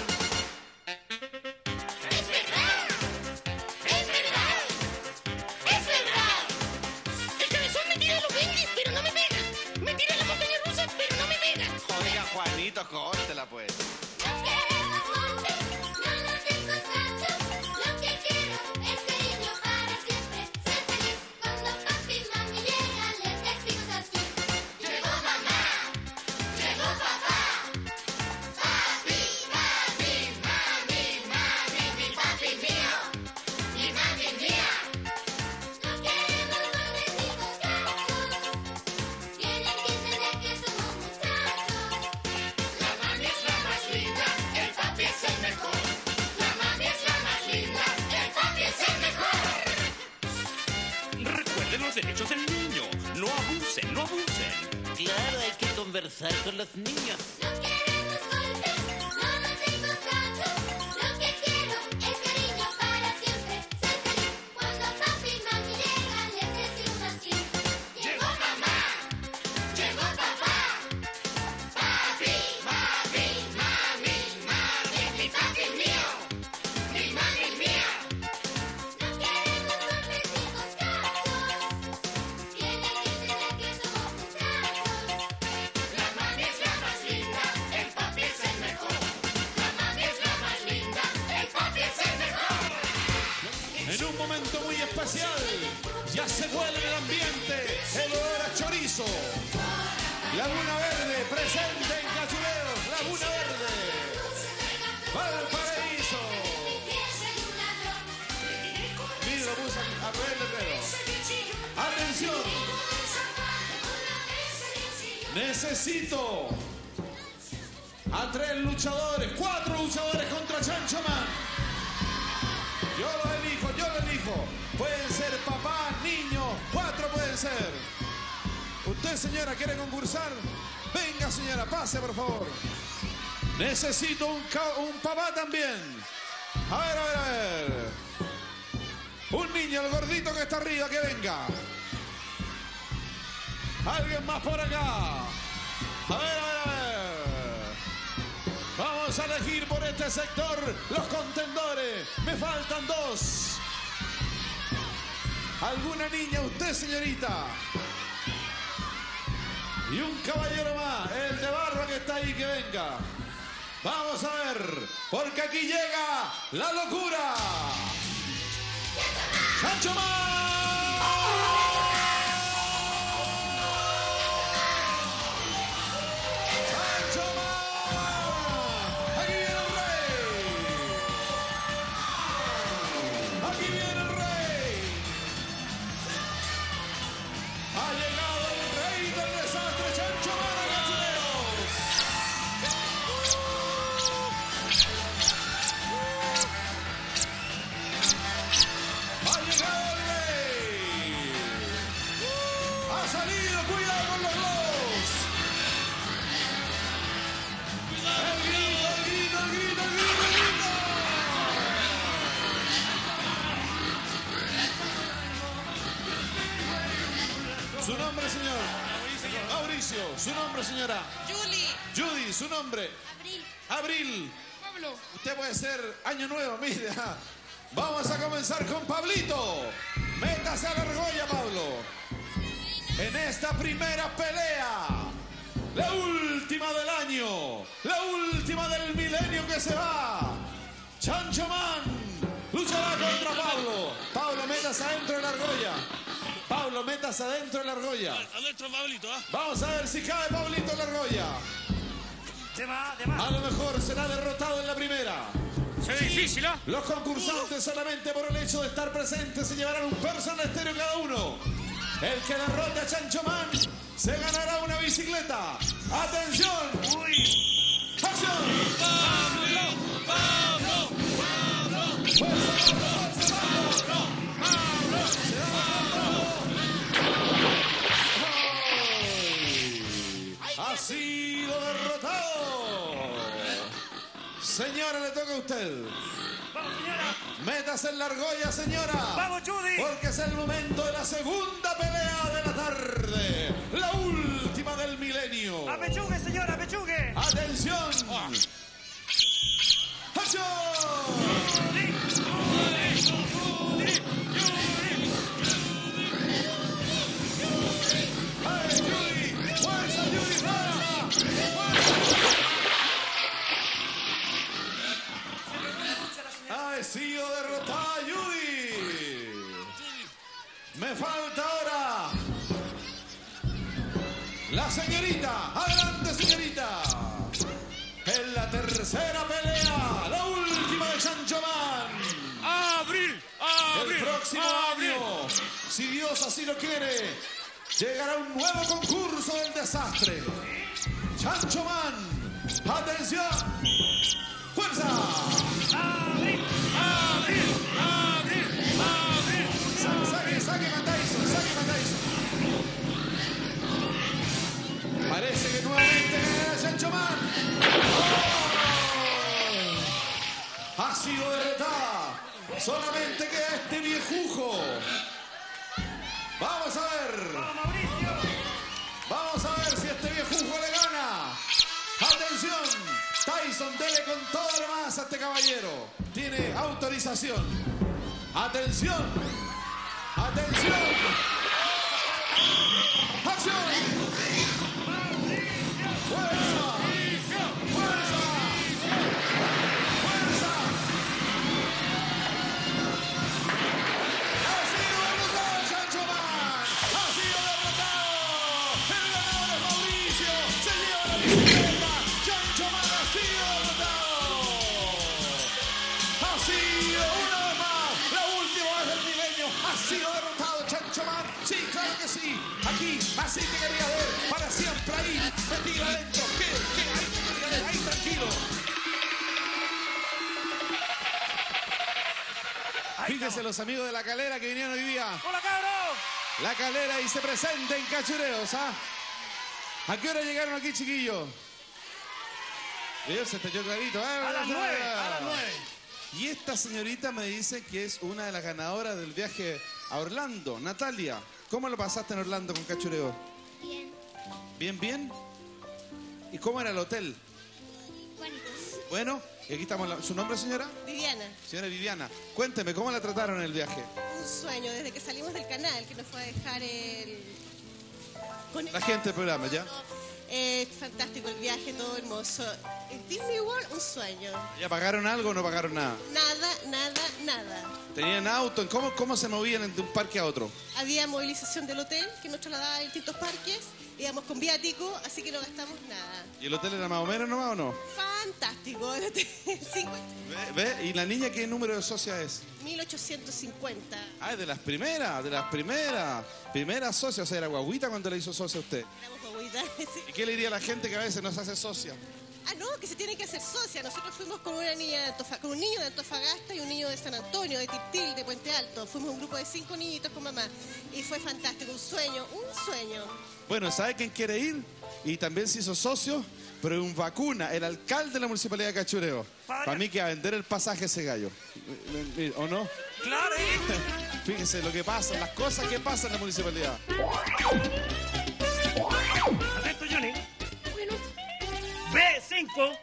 Es verdad, es verdad, es verdad. El cabezón me tira los bendies, pero no me pega. Me tira la montaña rusa, pero no me pega. Oiga, Juanito, córtela, pues. No queremos golpes, no nos dejes gatos. Lo que quiero es cariño para siempre. Ser feliz cuando papi y mami llegan, les decimos así. Llegó mamá, llegó papá. Papi, papi, mami, mami, mi papi mío, mi mami mía. No queremos golpes ni coscachos. Tienen que entender que somos muchachos. La mami es la más linda, el papi es el mejor. La mami es la más linda, el papi es el mejor. Recuerden los derechos del niño. No abusen, no abusen. Claro, hay que conversar con los niños. No queremos golpes, no nos dejes gatos. Lo que quiero es cariño para siempre. Ser feliz cuando papi y mami llegan, les decimos así. Llegó mamá, llegó papá. Papi, mami, mami, mami, mi papi mío, mi mami mía. No queremos golpes ni coscachos. Tienen que entender que somos muchachos. La mami es la más linda, el papi es el mejor. La mami es la más linda, el papi es el mejor. En un momento muy especial, ya se huele en el ambiente el olor a chorizo. Laguna Verde, presente en Cachureos, Laguna Verde. Valparaíso. Mira, lo puse a ver el letrero. Atención. Necesito a tres luchadores, cuatro luchadores contra Chancho Man. Yo lo elijo, yo lo elijo. Pueden ser papás, niños, cuatro pueden ser. ¿Usted, señora, quiere concursar? Venga, señora, pase, por favor. Necesito un, ca- un papá también. A ver, a ver, a ver. Un niño, el gordito que está arriba, que venga. Alguien más por acá. A ver, a ver, a ver. Vamos a elegir por este sector los contendores. Me faltan dos. ¿Alguna niña? Usted, señorita. Y un caballero más, el de barro que está ahí, que venga. Vamos a ver, porque aquí llega la locura. ¡Chancho Aquí viene el rey. Ha llegado el rey del desastre, Chancho Man, Cachureos. Ha llegado señor? Mauricio. ¿Su nombre, señora? Julie. Judy, ¿su nombre? Abril. Abril. Pablo. Usted puede ser año nuevo, mire. Vamos a comenzar con Pablito. Métase a la argolla, Pablo. En esta primera pelea, la última del año, la última del milenio que se va. Chancho Man luchará contra Pablo. Pablo, métase adentro de la argolla. Pablo, métase adentro de la argolla. Adentro, Pablito, ¿ah? Vamos a ver si cae Pablito en la argolla. De más, de más. A lo mejor será derrotado en la primera. Se ve difícil, ¿ah? Los concursantes solamente por el hecho de estar presentes se llevarán un personal estéreo cada uno. El que derrote a Chancho Man se ganará una bicicleta. ¡Atención! ¡Uy! ¡Acción! ¡Pablo! ¡Pablo! ¡Pablo! ¡Fuerza, fuerza, Pablo! ¡Pablo! ¡Se va! ¡Ha sido derrotado! Señora, le toca a usted. ¡Vamos, señora! Métase en la argolla, señora. ¡Vamos, Judy! Porque es el momento de la segunda pelea de la tarde. La última del milenio. ¡Apechugue, señora, apechugue! ¡Atención! ¡Acción! ¡Judy! ¡Judy! ¡Judy! ¡Ay, Judy! ¡Fuerza, Judy! ¡Fuerza! ¡Ha sido derrotada Judy! Me falta ahora la señorita. ¡Adelante, señorita! En la tercera pelea, la última de Chancho Man. ¡Abril! ¡Abril! El próximo ¡Abril! año, si Dios así lo quiere, llegará un nuevo concurso del desastre. Chancho Man, atención, fuerza. ¡Abril! ¡Abril! ¡Abril! ¡Abril! Sa- Saque, saque a Tyson, saque a Tyson. Parece que nuevamente ganará Chancho Man. ¡Oh! Ha sido derrotada. Solamente queda este viejujo. Vamos a ver. ¡Vamos, Mauricio! Vamos a ver si este viejujo le gana. Atención. Tyson, dele con todo lo más a este caballero. Tiene autorización. Atención. Atención. ¡Acción! ¡Fuerza! ¡Fuerza! ¡Fuerza! ¡Ha sido derrotado Chancho Man! ¡Ha sido derrotado! ¡El ganador es Mauricio! ¡Se lleva la bicicleta! ¡Chancho Man ha sido derrotado! ¡Ha sido una vez más! ¡La última vez del milenio! ¡Ha sido derrotado Chancho Man! ¡Sí, claro que sí! Aquí, así te quería ver, para siempre ahí, metido adentro. ¿Qué? ¿Qué? Ahí te quería ver, ahí tranquilo. Fíjense los amigos de La Calera que vinieron hoy día. ¡Hola, cabros! La Calera y se presenta en Cachureos, ¿ah? ¿A qué hora llegaron aquí, chiquillos? Dios, se te dio clarito. ¿eh? A las nueve, a las nueve. Y esta señorita me dice que es una de las ganadoras del viaje a Orlando. Natalia, ¿cómo lo pasaste en Orlando con Cachureo? Bien, ¿Bien, bien? ¿Y cómo era el hotel? bonitos. Bueno, y aquí estamos. La... ¿Su nombre, señora? Viviana, Señora Viviana. Cuénteme, ¿cómo la trataron en el viaje? un sueño desde que salimos del canal que nos fue a dejar el... con el- La gente del programa, ¿ya? Eh, fantástico el viaje, todo hermoso. En Disney World, un sueño. ¿Ya pagaron algo o no pagaron nada? Nada, nada, nada. ¿Tenían auto? ¿Cómo, cómo se movían de un parque a otro? Había movilización del hotel que nos trasladaba a distintos parques. Íbamos con viático, así que no gastamos nada. ¿Y el hotel era más o menos nomás o no? Fantástico. El hotel, cincuenta ¿Ve? ¿Ve? ¿Y la niña qué número de socia es? mil ochocientos cincuenta. Ah, de las primeras, de las primeras. Primeras socias, o sea, era guaguita cuando le hizo socia a usted. Éramos guaguitas. ¿Y qué le diría a la gente que a veces no se hace socia? Ah, no, que se tiene que hacer socia. Nosotros fuimos con una niña de Antofa- con un niño de Antofagasta y un niño de San Antonio, de Tiltil, de Puente Alto. Fuimos un grupo de cinco niñitos con mamá. Y fue fantástico, un sueño, un sueño. Bueno, ¿sabe quién quiere ir? Y también se hizo socio, pero en vacuna, el alcalde de la municipalidad de Cachureo. Para mí que va a vender el pasaje ese gallo. ¿O no? ¡Claro! Fíjese lo que pasa, las cosas que pasan en la municipalidad. cinco.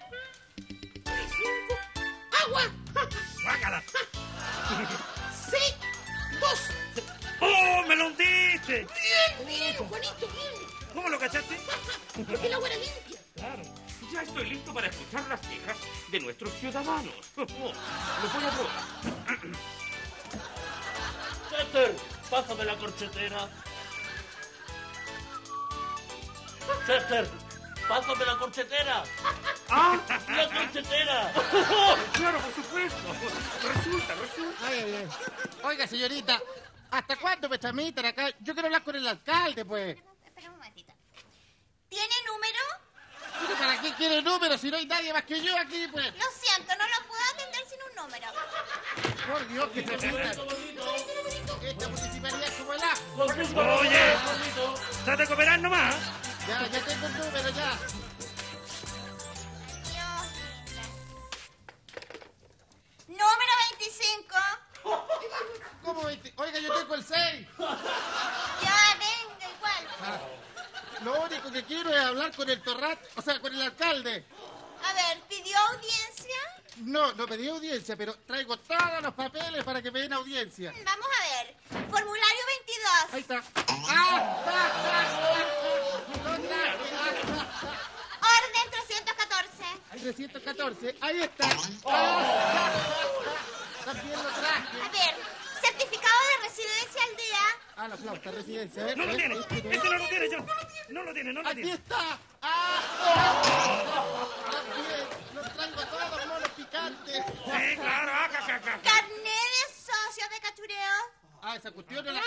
¡Agua! Guácala. Seis, dos. ¡Oh, me lo hundiste! Bien, bien, Juanito, bien. ¿Cómo lo cachaste? Porque el agua era limpia. Claro. Ya estoy listo para escuchar las quejas de nuestros ciudadanos. Lo voy a probar. Chester, pásame la corchetera. Chester, pásame la corchetera. ¡Ah! ¡La corchetera! Claro, por supuesto. Resulta, resulta. Ay, ay, ay. Oiga, señorita, ¿hasta cuándo me tramitan acá? Yo quiero hablar con el alcalde, pues. Espera un momentito. ¿Tiene número? Mire, ¿para qué quiere número si no hay nadie más que yo aquí, pues? Lo siento, no lo puedo atender sin un número. Por Dios, que tramitan. Esta municipalidad es como el ajo. Oye, trata de cooperar nomás. Ya, ya tengo el número, ya. Número veinticinco. ¿Cómo veinte? Oiga, yo tengo el seis. Ya, venga, igual. Ah, lo único que quiero es hablar con el torrat, o sea, con el alcalde. A ver, ¿pidió audiencia? No, no pedí audiencia, pero traigo todos los papeles para que me den audiencia. Vamos a ver. Formulario veintidós. Ahí está. ¡Ah! ¡Ah! ¡Ah! ¡Lo traje! ¡Ah! Orden trescientos catorce. trescientos catorce, ahí está. ¡Ah! También lo traje. A ver, certificado de residencia al día. Ah, la flauta, residencia. A ver, No lo a ver, tiene. este no es. Este no lo tiene yo. No lo tiene, no lo Aquí tiene. está. ¡Ah! También los traigo todos, monos picantes. Sí, claro. Acá, acá, acá. Carnet de socio de cachureo. Ah, esa cuestión no la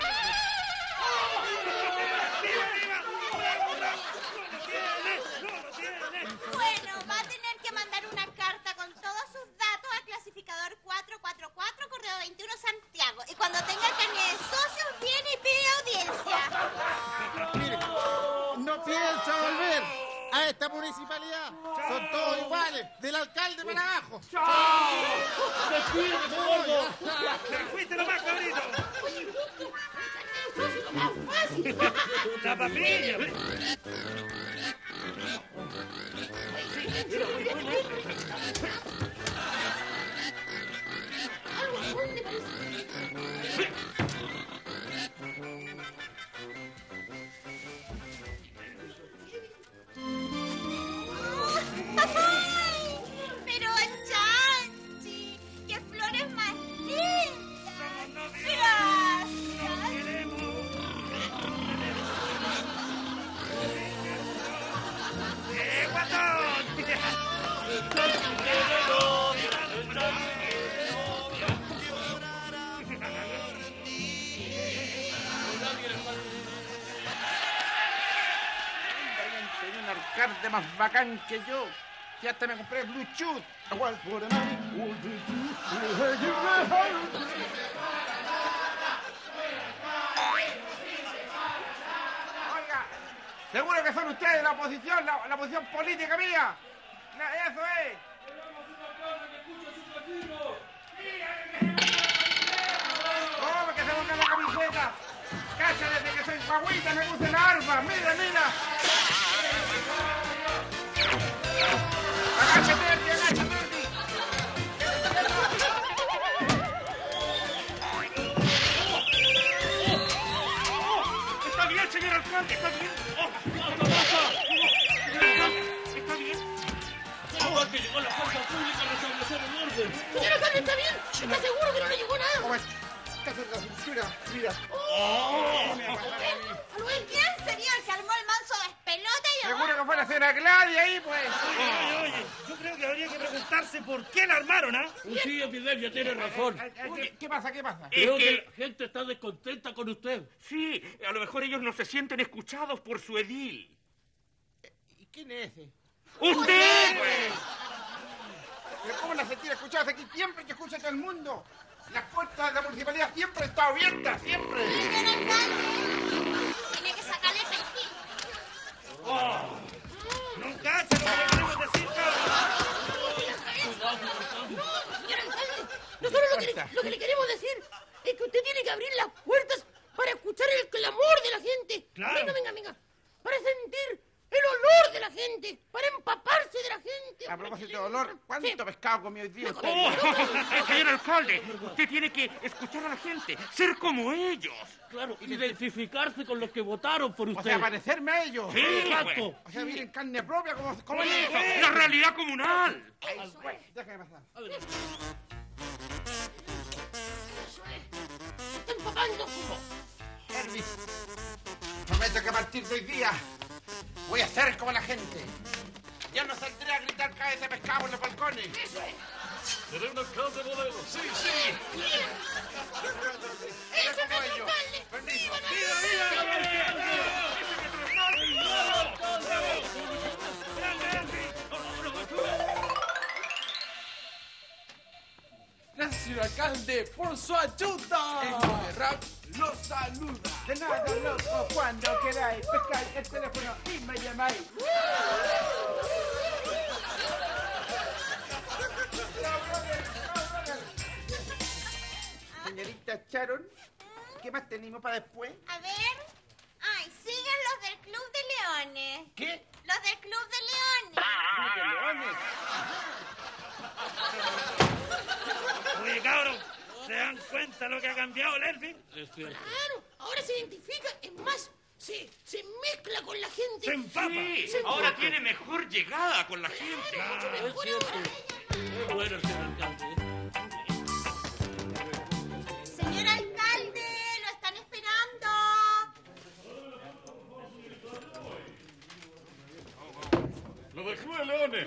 Bueno, va a tener que mandar una carta con todos sus datos al clasificador cuatrocientos cuarenta y cuatro, correo veintiuno, Santiago. Y cuando tenga el carnet de socios, viene y pide audiencia. Mire, no pienso volver a esta municipalidad. Son todos iguales, del alcalde para abajo. ¡Despídete, gordo! ¡Te fuiste nomás, cabrito! ¡La papilla! Pero Chanchi, qué flores más lindas. Gracias. ¡Eh, guatón! Tenía un alcalde más bacán que yo, que hasta me compré Blue Shoot. Oiga, seguro que son ustedes la oposición, la, la oposición política mía. La- Eso es. ¿Cómo que se ponga la camiseta? Cacha, desde que soy guaguita me puse la arma. Mira, mira. Agáchate, Erdi, agáchate, Erdi. Está bien, señor alcalde, está bien. Oh, basta, basta. Está bien. ¿Cómo que llegó la fuerza pública a restablecer el orden? Señor alcalde, ¿está bien? ¿Está seguro que no le llegó nada? Mira, mira. ¿Quién sería el que armó el manso despelote y Seguro que fue la señora Gladys ahí, pues. Oye, oye, yo creo que habría que preguntarse por qué la armaron, ¿ah? Sí, Fidel, ya tiene razón. ¿Qué, qué pasa, qué pasa? Creo Es que- que la gente está descontenta con usted. Sí, a lo mejor ellos no se sienten escuchados por su edil. ¿Y quién es ese? ¡Usted! Pues. ¿Pero cómo la sentir escuchadas aquí siempre que escucha todo el mundo? Las puertas de la municipalidad siempre están abiertas, siempre. Señor alcalde, tiene que sacarle el perfil. Oh, nunca hace lo que le queremos decir, cabrón. No, señor alcalde, nosotros lo que, le, lo que le queremos decir es que usted tiene que abrir las puertas para escuchar el clamor de la gente. Claro. Venga, venga, venga. Para sentir el olor de la gente, para empaparse de la gente. A propósito de olor, ¿cuánto pescado comió hoy día usted? Oh, señor alcalde, usted tiene que escuchar a la gente, ser como ellos. Claro, identificarse con los que votaron por usted. O sea, parecerme a ellos. Sí, exacto. O sea, vivir en carne propia como, como Sí, ellos. la realidad comunal. Eso es. Déjame pasar. Está empapando. Elvis, prometo que a partir de hoy día voy a ser como la gente. Ya no saldré a gritar cae ese pescado en los balcones. Eso es. Seré un alcalde modelo. Sí, sí. ¡Eso como es ellos. alcalde! Permiso. Gracias, señor alcalde, por su ayuda. El rap lo saluda. De nada, loco, cuando queráis pescar el teléfono y me llamáis. Señorita Sharon, ¿qué más tenemos para después? A ver. Ay, siguen los del Club de Leones. ¿Qué? Los del Club de Leones. ¡Club de Leones! Oye, cabros, ¿se dan cuenta lo que ha cambiado el Elvis? Claro, ahora se identifica, es más, se, se mezcla con la gente. Se empapa. Sí, Se ahora empapa. tiene mejor llegada con la gente. Mucho mejor ahora. Qué bueno el señor alcalde. Señor alcalde, lo están esperando. Lo del Club de Leones.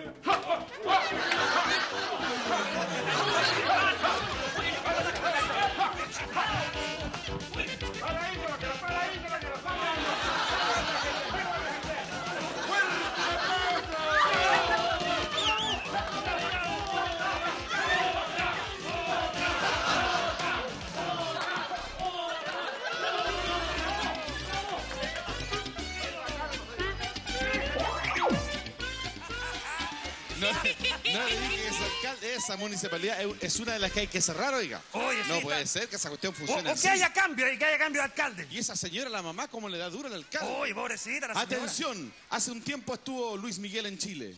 No, no le dije que ese alcalde, esa municipalidad es- es una de las que hay que cerrar, oiga. Oye, no sí, puede está- ser que esa cuestión O, funcione o así. que haya cambio, y que haya cambio de alcalde. Y esa señora, la mamá, ¿cómo le da duro al alcalde? Oye, pobrecita la señora. Atención, hace un tiempo estuvo Luis Miguel en Chile.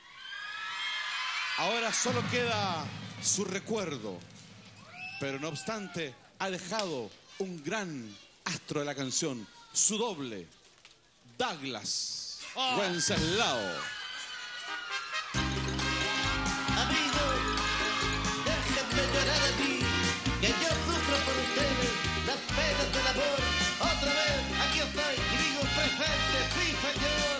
Ahora solo queda su recuerdo. Pero no obstante, ha dejado un gran astro de la canción, su doble, Douglas Wenceslao. Amigo, déjenme llorar a ti, que yo sufro por ustedes las penas del amor. Otra vez, aquí estoy y digo presente, sí señor.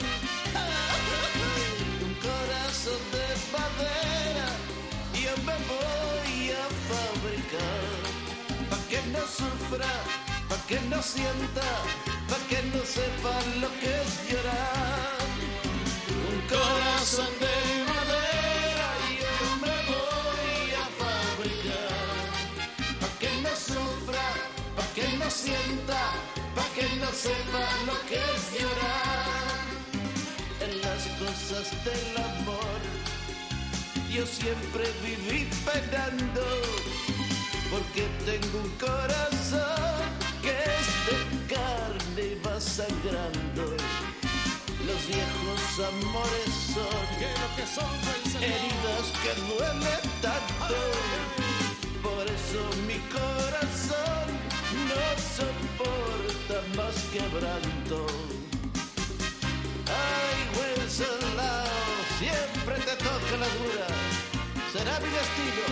Un corazón de madera yo me voy a fabricar, pa' que no sufra, pa' que no sienta, pa' que no sepa lo que es llorar. Un corazón de madera yo me voy a fabricar, pa' que no sufra, pa' que no sienta, pa' que no sepa lo que es llorar. En las cosas del amor yo siempre viví penando, porque tengo un corazón que es de carne y va sangrando. Los viejos amores son, heridas que duelen tanto. Por eso mi corazón no soporta más quebranto. Ay, Wenceslao, siempre te toca la dura. Será mi destino.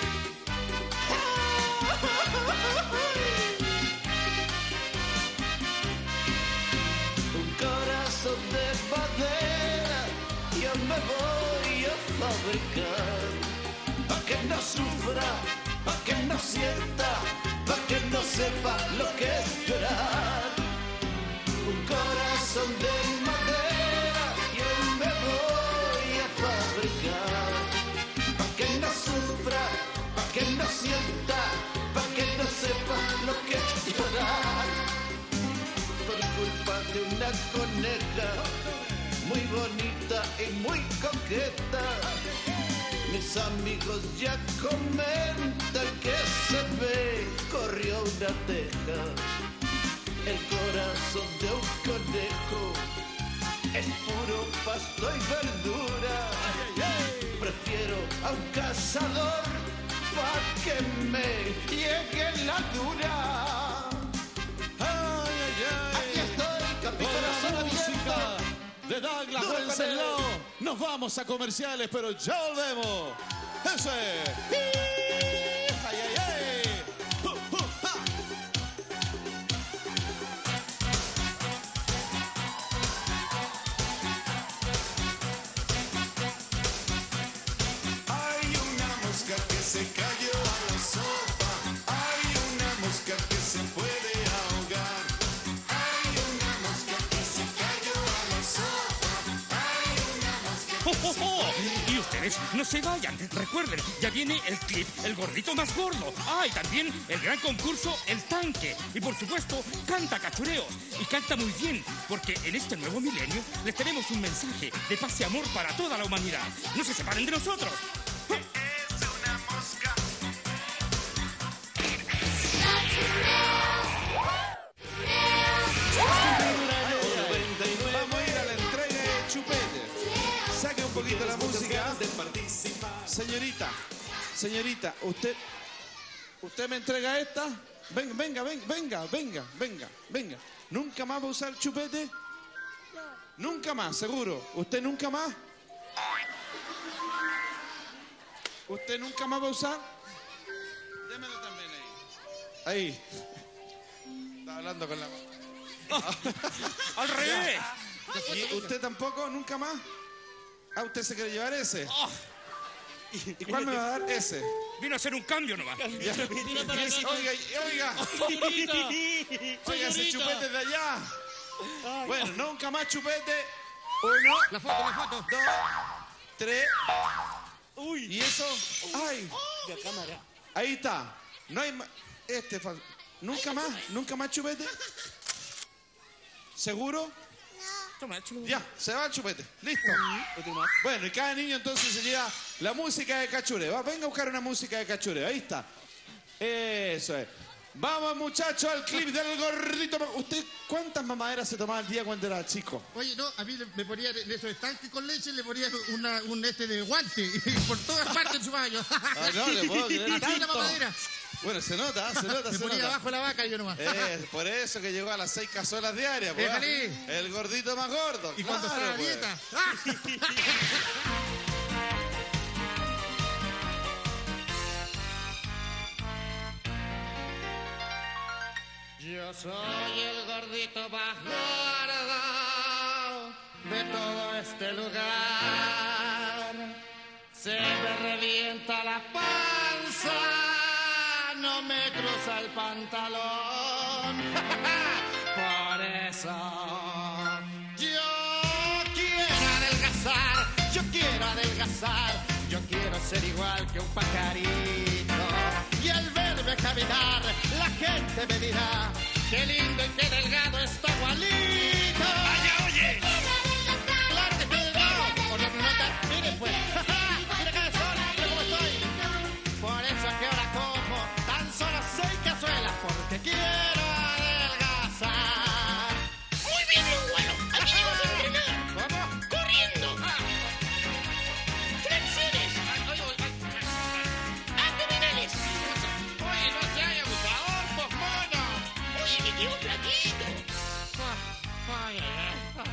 Un corazón de madera yo me voy a fabricar, pa' que no sufra, pa' que no sienta, pa' que no sepa lo que es llorar. Un corazón de madera yo me voy a fabricar, pa' que no sufra, pa' que no sienta, pa' que no sepa lo que es llorar. Por culpa de una coneja muy bonita y muy coqueta, mis amigos ya comentan que se ve corrió una teja. El corazón de un conejo es puro pasto y verdura. Prefiero a un cazador pa' que me llegue la dura. Ay, ay, ay. Aquí estoy, con mi corazón abierto. De Douglas Duro con Wenceslao. él. Nos vamos a comerciales, pero ya volvemos. Eso es. Ay, ay, ay. Uh, uh, ja. Hay una mosca que se cayó a la sopa. Hay una mosca que se puede ahogar. Hay una mosca que se cayó a la sopa. Hay una mosca ¡Oh, que oh, se oh! puede Y ustedes no se vayan. Recuerden, ya viene el clip El Gordito Más Gordo. Ah, y también el gran concurso El Tanque. Y por supuesto, canta Cachureos. Y canta muy bien, porque en este nuevo milenio les tenemos un mensaje de paz y amor para toda la humanidad. No se separen de nosotros. Es una mosca. Vamos a ir a la entrega de chupete. Saque un poquito la música. Señorita, señorita, usted, usted me entrega esta. Venga, venga, venga, venga, venga, venga, venga. ¿Nunca más va a usar chupete? Nunca más, seguro. ¿Usted nunca más? ¿Usted nunca más va a usar? Démelo también ahí. Ahí. Está hablando con la... ¡Al revés! ¿Y usted tampoco? ¿Nunca más? Ah, ¿usted se quiere llevar ese? ¿Y cuál me va a dar? Ese. Vino a hacer un cambio nomás. Ya. Y ese- Oiga, oiga. Oiga, ese chupete de allá. Bueno, nunca más chupete. Uno. La foto, la foto. Dos. Tres. Uy. ¿Y eso? Ay. Ahí está. No hay más. Este. fa- ¿Nunca más? ¿Nunca más chupete? ¿Seguro? Ya, se va el chupete. Listo. Bueno, y cada niño entonces se lleva la música de Cachure. Va, venga a buscar una música de Cachure. Ahí está. Eso es. Vamos, muchachos, al clip del gordito. ¿Usted cuántas mamaderas se tomaba al día cuando era chico? Oye, no, a mí le- me ponía de esos estanques con leche, le ponía una, un este de guante y por todas partes en su baño. Ah, no, le puedo creer Hasta una tanto. mamadera. Bueno, se nota, se nota, Me se ponía nota. abajo la vaca y yo nomás. Eh, por eso que llegó a las seis cazuelas diarias, pues. Déjale. El gordito más gordo. Y cuando claro, estaba a pues. dieta. Yo soy el gordito más gordo de todo este lugar. Se me revienta la panza, no me cruza el pantalón. Por eso yo quiero adelgazar, yo quiero adelgazar, yo quiero ser igual que un pajarito. Y al verme caminar, la gente me dirá, qué lindo y qué delgado está Juanito. ¡Vaya, oye! ¡Claro que estoy delgado! ¿O no me nota? Miren pues, mira qué sol, mira cómo estoy. Por eso es que ahora como tan solo seis cazuelas, porque quiero adelgazar. Muy bien, mi abuelo. Aquí vamos a entrenar. ¿Cómo? Corriendo. Flexiones. Abdominales. Oye, no se haya abusador, pues mono. Oye, me quedo flaquito. Ay, ay, ay.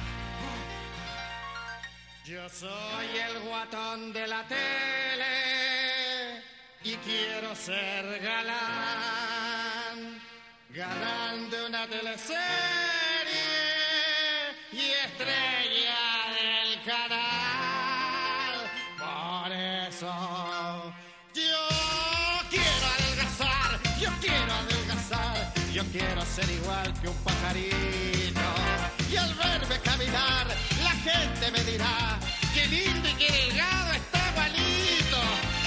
Yo soy el guatón de la tele y quiero ser galán, galán de una teleserie y estrella del canal. Por eso yo quiero adelgazar, yo quiero adelgazar, yo quiero ser igual que un pajarito. Y al verme caminar, la gente me dirá, qué lindo y qué delgado está Juanito.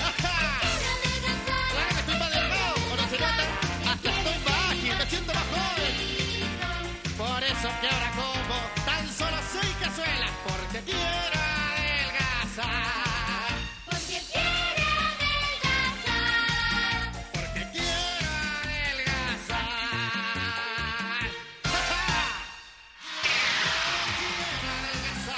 Claro que estoy más delgado, ¿o no se nota? Hasta estoy más ágil, me siento más joven. Por eso que ahora como tan solo seis cazuelas, porque quiero adelgazar. Porque quiero adelgazar. Porque quiero adelgazar. Quiero adelgazar.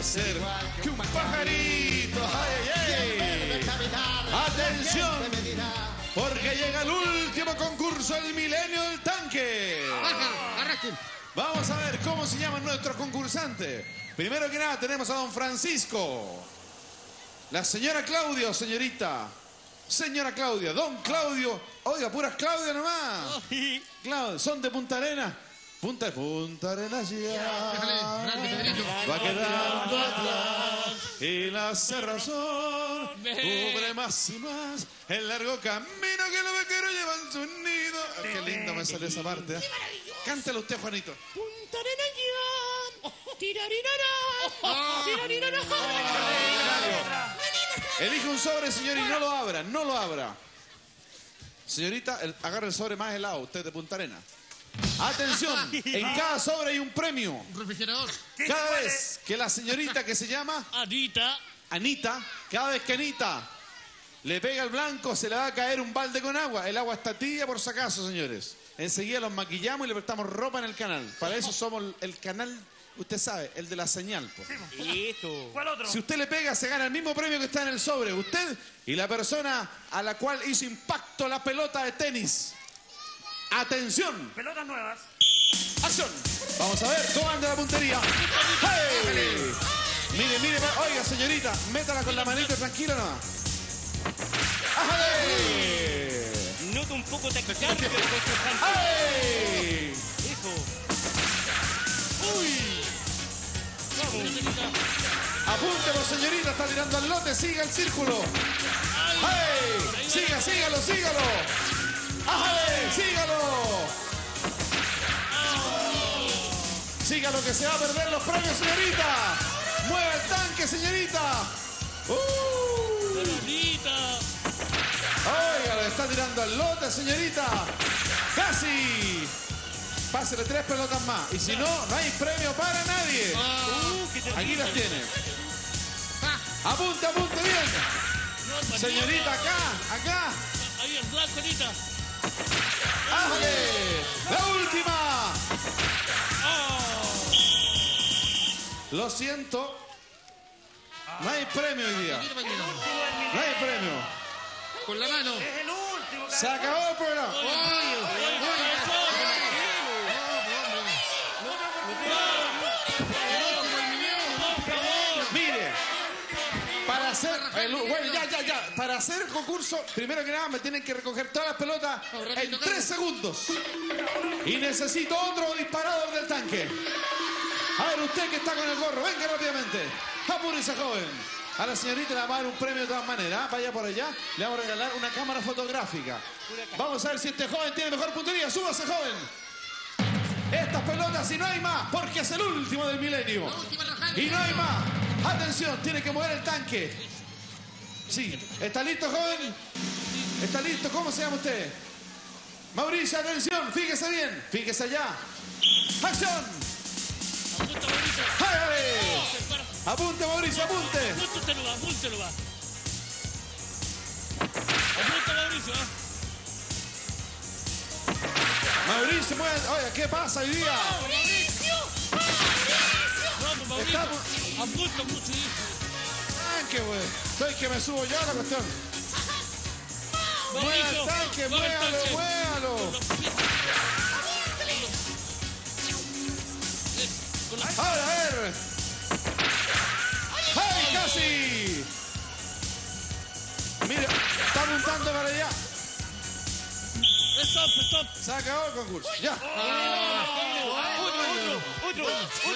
ser que un pajarito. ¡Ay, ay, ay! ¡Atención! Porque llega el último concurso del milenio del tanque. Vamos a ver cómo se llaman nuestros concursantes. Primero que nada tenemos a don Francisco. La señora Claudio, señorita. Señora Claudia, don Claudio. Oiga, puras Claudia nomás. Claudio, son de Punta Arenas. Punta, Punta Arenas ya va quedando atrás y la cerrazón cubre más y más el largo camino que los vaqueros llevan su nido. Qué lindo me salió esa parte. ¿eh? Cántelo usted, Juanito. Punta Arenas ya. Tirarirará. Tirarirará. Elige un sobre, señor, y no lo abra, no lo abra. Señorita, el, agarra el sobre más helado, usted de Punta Arenas. Atención, en cada sobre hay un premio. Un refrigerador. Cada vez que la señorita que se llama Anita, Anita, cada vez que Anita le pega el blanco, se le va a caer un balde con agua. El agua está tibia por si acaso, señores. Enseguida los maquillamos y le prestamos ropa en el canal. Para eso somos el canal, usted sabe, el de la señal. Po. Eso. ¿Cuál otro? Si usted le pega, se gana el mismo premio que está en el sobre. Usted y la persona a la cual hizo impacto la pelota de tenis. Atención. Pelotas nuevas. Acción. Vamos a ver cómo anda la puntería. ¡Hey! Mire, mire, oiga, señorita, métala con la manita tranquila nomás. ¡Ay! Noto un poco taquicardia. ¡Ay! Eso. ¡Uy! Apunte, por señorita, está tirando al lote, siga el círculo. ¡Ay! Siga, sígalo, sígalo. ¡Ay! ¡Sígalo! Sígalo que se va a perder los premios, señorita. ¡Mueva el tanque, señorita! ¡Uh! Oiga, le está tirando al lote, señorita. ¡Casi! Pásele tres pelotas más. Y si no, no hay premio para nadie. Aquí las tiene. Apunte, apunte bien. Señorita, acá, acá. Ahí el blanco, Anita. ¡Ájale! ¡La última! Lo siento. No hay premio hoy día. No hay premio. Con la mano. Es el último. Se acabó el programa. Mire, para hacer el, bueno, ya, ya, ya. Para hacer el concurso, primero que nada me tienen que recoger todas las pelotas en tres segundos. Y necesito otro disparador del tanque. A ver, usted que está con el gorro, venga rápidamente. Apúrese, joven. A la señorita le vamos a dar un premio de todas maneras. Vaya por allá, le vamos a regalar una cámara fotográfica. Vamos a ver si este joven tiene mejor puntería. Súbase, joven. Estas pelotas, y no hay más, porque es el último del milenio. Y no hay más. Atención, tiene que mover el tanque. Sí, ¿está listo, joven? ¿Está listo? ¿Cómo se llama usted? Mauricio, atención, fíjese bien. Fíjese allá. ¡Acción! ¡Ay! Apunte, Mauricio, apunte. Apúntelo, va, apúntelo, va. Apunta, Mauricio, ¿eh? Mauricio, mueve. Oiga, ¿qué pasa hoy día? ¡Mauricio! Vamos, Mauricio. Apunta mucho, hijo. Tanque, güey. Estoy que me subo yo a la cuestión. Mueva el tanque, muévalo, muévalo. Ahora, a ver. ¡Ay, casi! Mira, está apuntando para allá. Stop, stop. Se acabó el concurso. Ya. Otro, otro,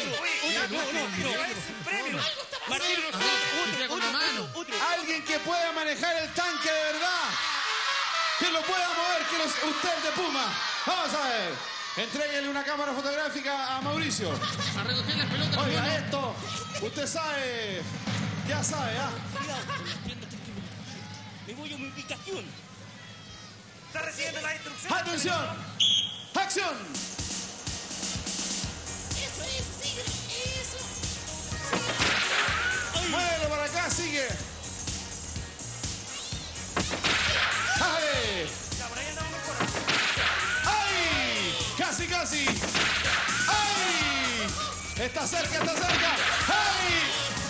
otro. Alguien que pueda manejar el tanque de verdad. Que lo pueda mover, que los, usted de Puma. Vamos a ver. Entréguele una cámara fotográfica a Mauricio. A recoger las pelotas. Oiga, esto, usted sabe, ya sabe, ¿ah? Me voy a mi ubicación. Está recibiendo la instrucción. ¡Atención! ¡Acción! Eso, eso, sigue, eso. Muévelo para acá, sigue. ¡Ay! ¡Ay! ¡Casi, casi! ¡Ay! Está cerca, está cerca. ¡Ay!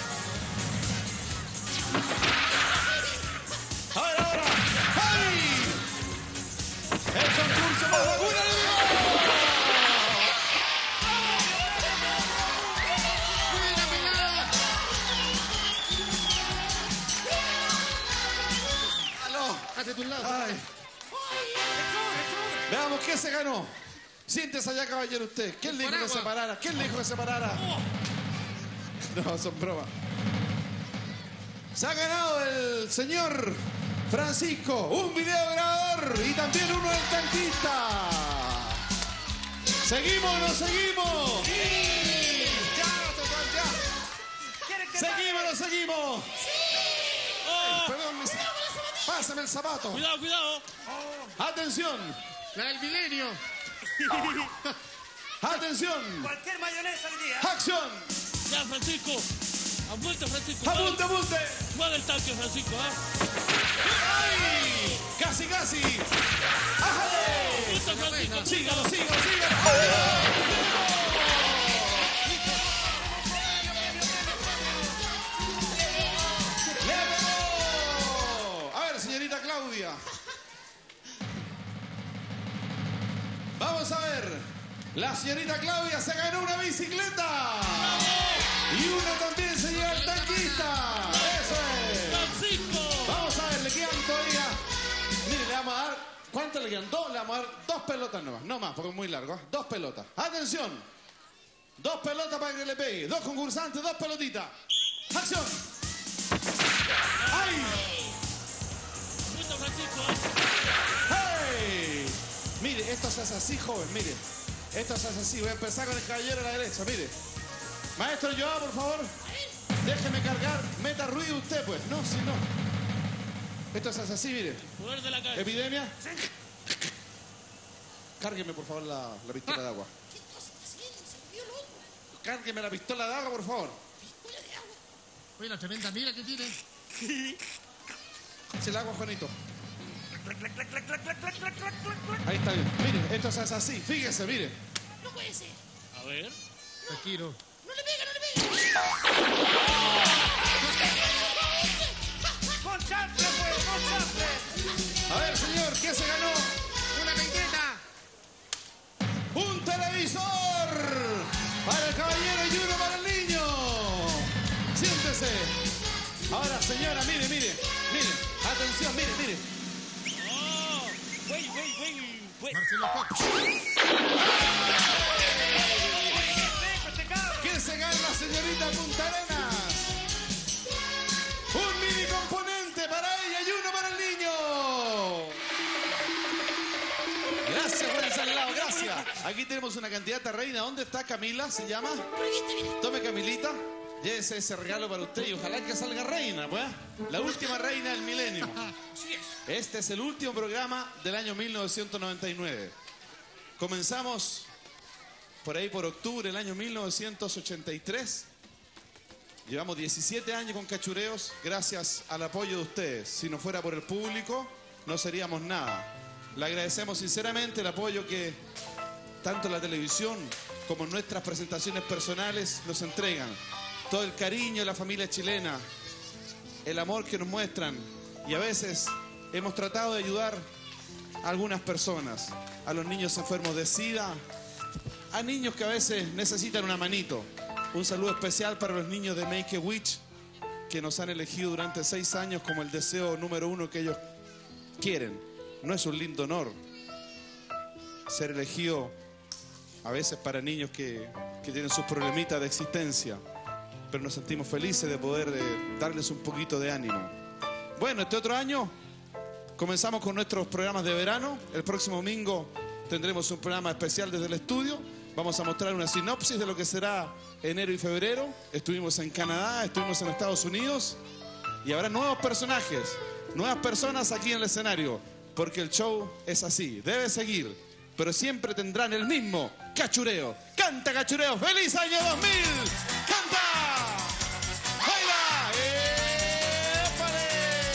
Bájate de un lado. Ay. Veamos qué se ganó. Siéntese allá, caballero, usted. ¿Quién le dijo que se parara? ¿Quién le dijo que se parara? No, son bromas. Se ha ganado el señor Francisco un videograbador y también uno del tanquista. ¿Seguimos o no seguimos? ¡Sí! Ya, total, ya. ¿Seguimos o no seguimos? ¡Sí! Oh. Perdón, mis... Pásame el zapato. Cuidado, cuidado. Oh. Atención. La del milenio. Atención. Cualquier mayonesa hoy día. Acción. Ya, Francisco. Apunte, Francisco. Apunte, apunte. Juega el tanque, Francisco, ¿eh? ¡Ay! Casi, casi. ¡Ájale! Apunte, Francisco. Sígalo, sígalo, sígalo. ¡Le pegó! A ver, señorita Claudia. Vamos a ver. La señorita Claudia se ganó una bicicleta. Y uno también se lleva el tanquista. Eso es. Vamos a ver, le quedan todavía. Mire, le vamos a dar. ¿Cuánto le quedan? Dos, le vamos a dar dos pelotas nomás. No más, porque es muy largo. ¿eh? Dos pelotas. Atención. Dos pelotas para que le pegue. Dos concursantes, dos pelotitas. ¡Acción! ¡Ay! ¡Hey! Mire, esto se hace así, joven, mire. Esto se hace así. Voy a empezar con el caballero a la derecha, mire. Maestro Joao, por favor. Déjeme cargar. Meta ruido usted, pues. No, si no. Esto se hace así, mire. Poder de la calle. ¿Epidemia? Cárgueme, por favor, la, la pistola de agua. Cárgueme la pistola de agua, por favor. Oye, la tremenda mira que tiene. Eche el agua, Juanito. Ahí está bien. Mire, esto se hace así. Fíjese, mire. No puede ser. A ver. Tranquilo. No le pega, no le pega. ¡Con chanfle, pues! ¡Con chanfle! A ver, señor, ¿qué se ganó? ¡Una bicicleta! ¡Un televisor! Para el caballero y uno para el niño. Siéntese. Ahora, señora, mire, mire. Mire. Atención, mire, mire. ¡Oh! ¡Güey, güey, güey! güey. Marcelo Cox. ¿Qué se gana la señorita Punta Arenas? Un mini componente para ella y uno para el niño. Gracias, buen salado, gracias. Aquí tenemos una candidata reina. ¿Dónde está Camila? ¿Se llama? Tome, Camilita. Llévese ese regalo para usted y ojalá que salga reina, pues. La última reina del milenio. Este es el último programa del año mil novecientos noventa y nueve. Comenzamos por ahí por octubre del año mil novecientos ochenta y tres. Llevamos diecisiete años con Cachureos gracias al apoyo de ustedes. Si no fuera por el público, no seríamos nada. Le agradecemos sinceramente el apoyo que tanto la televisión como nuestras presentaciones personales nos entregan. Todo el cariño de la familia chilena, el amor que nos muestran. Y a veces hemos tratado de ayudar a algunas personas, a los niños enfermos de SIDA, a niños que a veces necesitan una manito. Un saludo especial para los niños de Make-A-Wish, que nos han elegido durante seis años como el deseo número uno que ellos quieren. No es un lindo honor ser elegido a veces para niños que, que tienen sus problemitas de existencia, pero nos sentimos felices de poder eh, darles un poquito de ánimo. Bueno, este otro año comenzamos con nuestros programas de verano. El próximo domingo tendremos un programa especial desde el estudio. Vamos a mostrar una sinopsis de lo que será enero y febrero. Estuvimos en Canadá, estuvimos en Estados Unidos y habrá nuevos personajes, nuevas personas aquí en el escenario, porque el show es así, debe seguir, pero siempre tendrán el mismo cachureo. ¡Canta, Cachureo! ¡Feliz año dos mil! ¡Canta! ¡Baila! ¡Épale!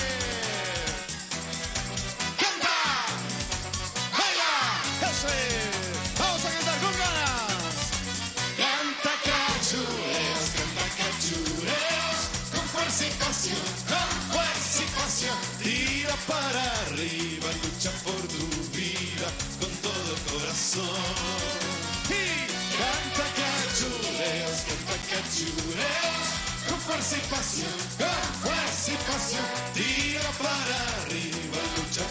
¡Canta! ¡Baila! ¡Eso es! ¡Vamos a cantar con ganas! Canta, Cachureos, canta, Cachureos, con fuerza y pasión, con fuerza y pasión. Tira para arriba, lucha por tu vida, con todo el corazón. Y canta, Cachureos, canta, Cachureos, con fuerza y pasión, con fuerza y pasión. Tira para arriba, lucha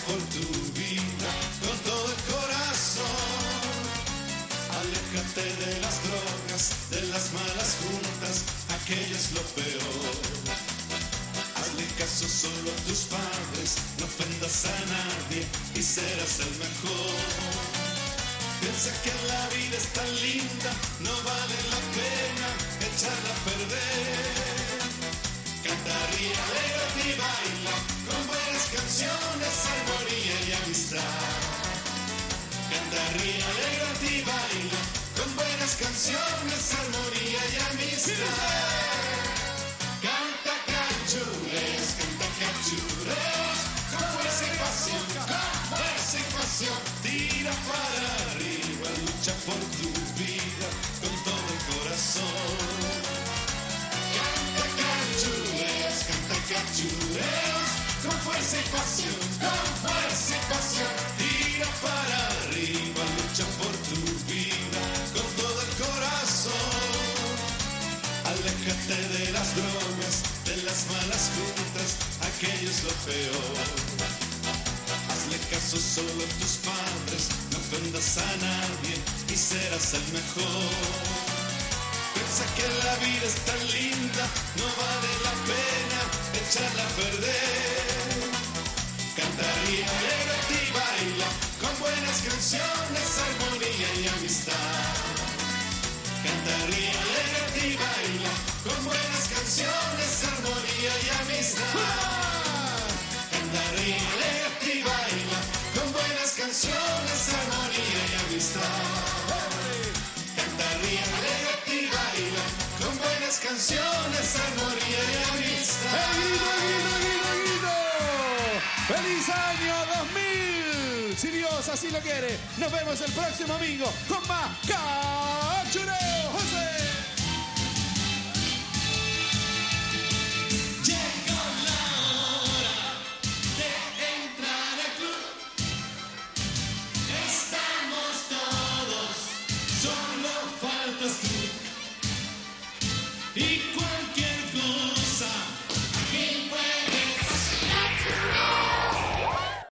aquello es lo peor. Hazle caso solo a tus padres, no ofendas a nadie y serás el mejor. Piensa que la vida es tan linda, no vale la pena echarla a perder. Canta, ríe, alégrate y baila, con buenas canciones, armonía y amistad. Canta, ríe, alégrate y baila, con buenas canciones, armonía y amistad. Canta canchureos, canta canchureos, con fuerza y pasión, con fuerza y pasión. Tira para arriba, lucha por tu vida, con todo el corazón. Canta canchureos, canta canchureos, con fuerza y pasión, con fuerza y pasión. Tira para arriba, lucha por tu vida, con todo el corazón. Aléjate de las drogas, de las malas juntas, aquello es lo peor. Hazle caso solo a tus padres, no ofendas a nadie y serás el mejor. Piensa que la vida es tan linda, no vale la pena echarla a perder. Canta, ríe, alégrate y baila, con buenas canciones, armonía y amistad. Canta, ríe, alégrate y baila, con buenas canciones, armonía y amistad. Canta, ríe, alégrate y baila, con buenas canciones, armonía y amistad. Canta, ríe, alégrate y baila, con buenas canciones, armonía y amistad. ¡El grito, el grito, el grito, el grito! ¡Feliz año dos mil! Si Dios así lo quiere, nos vemos el próximo domingo con más Cachureo José.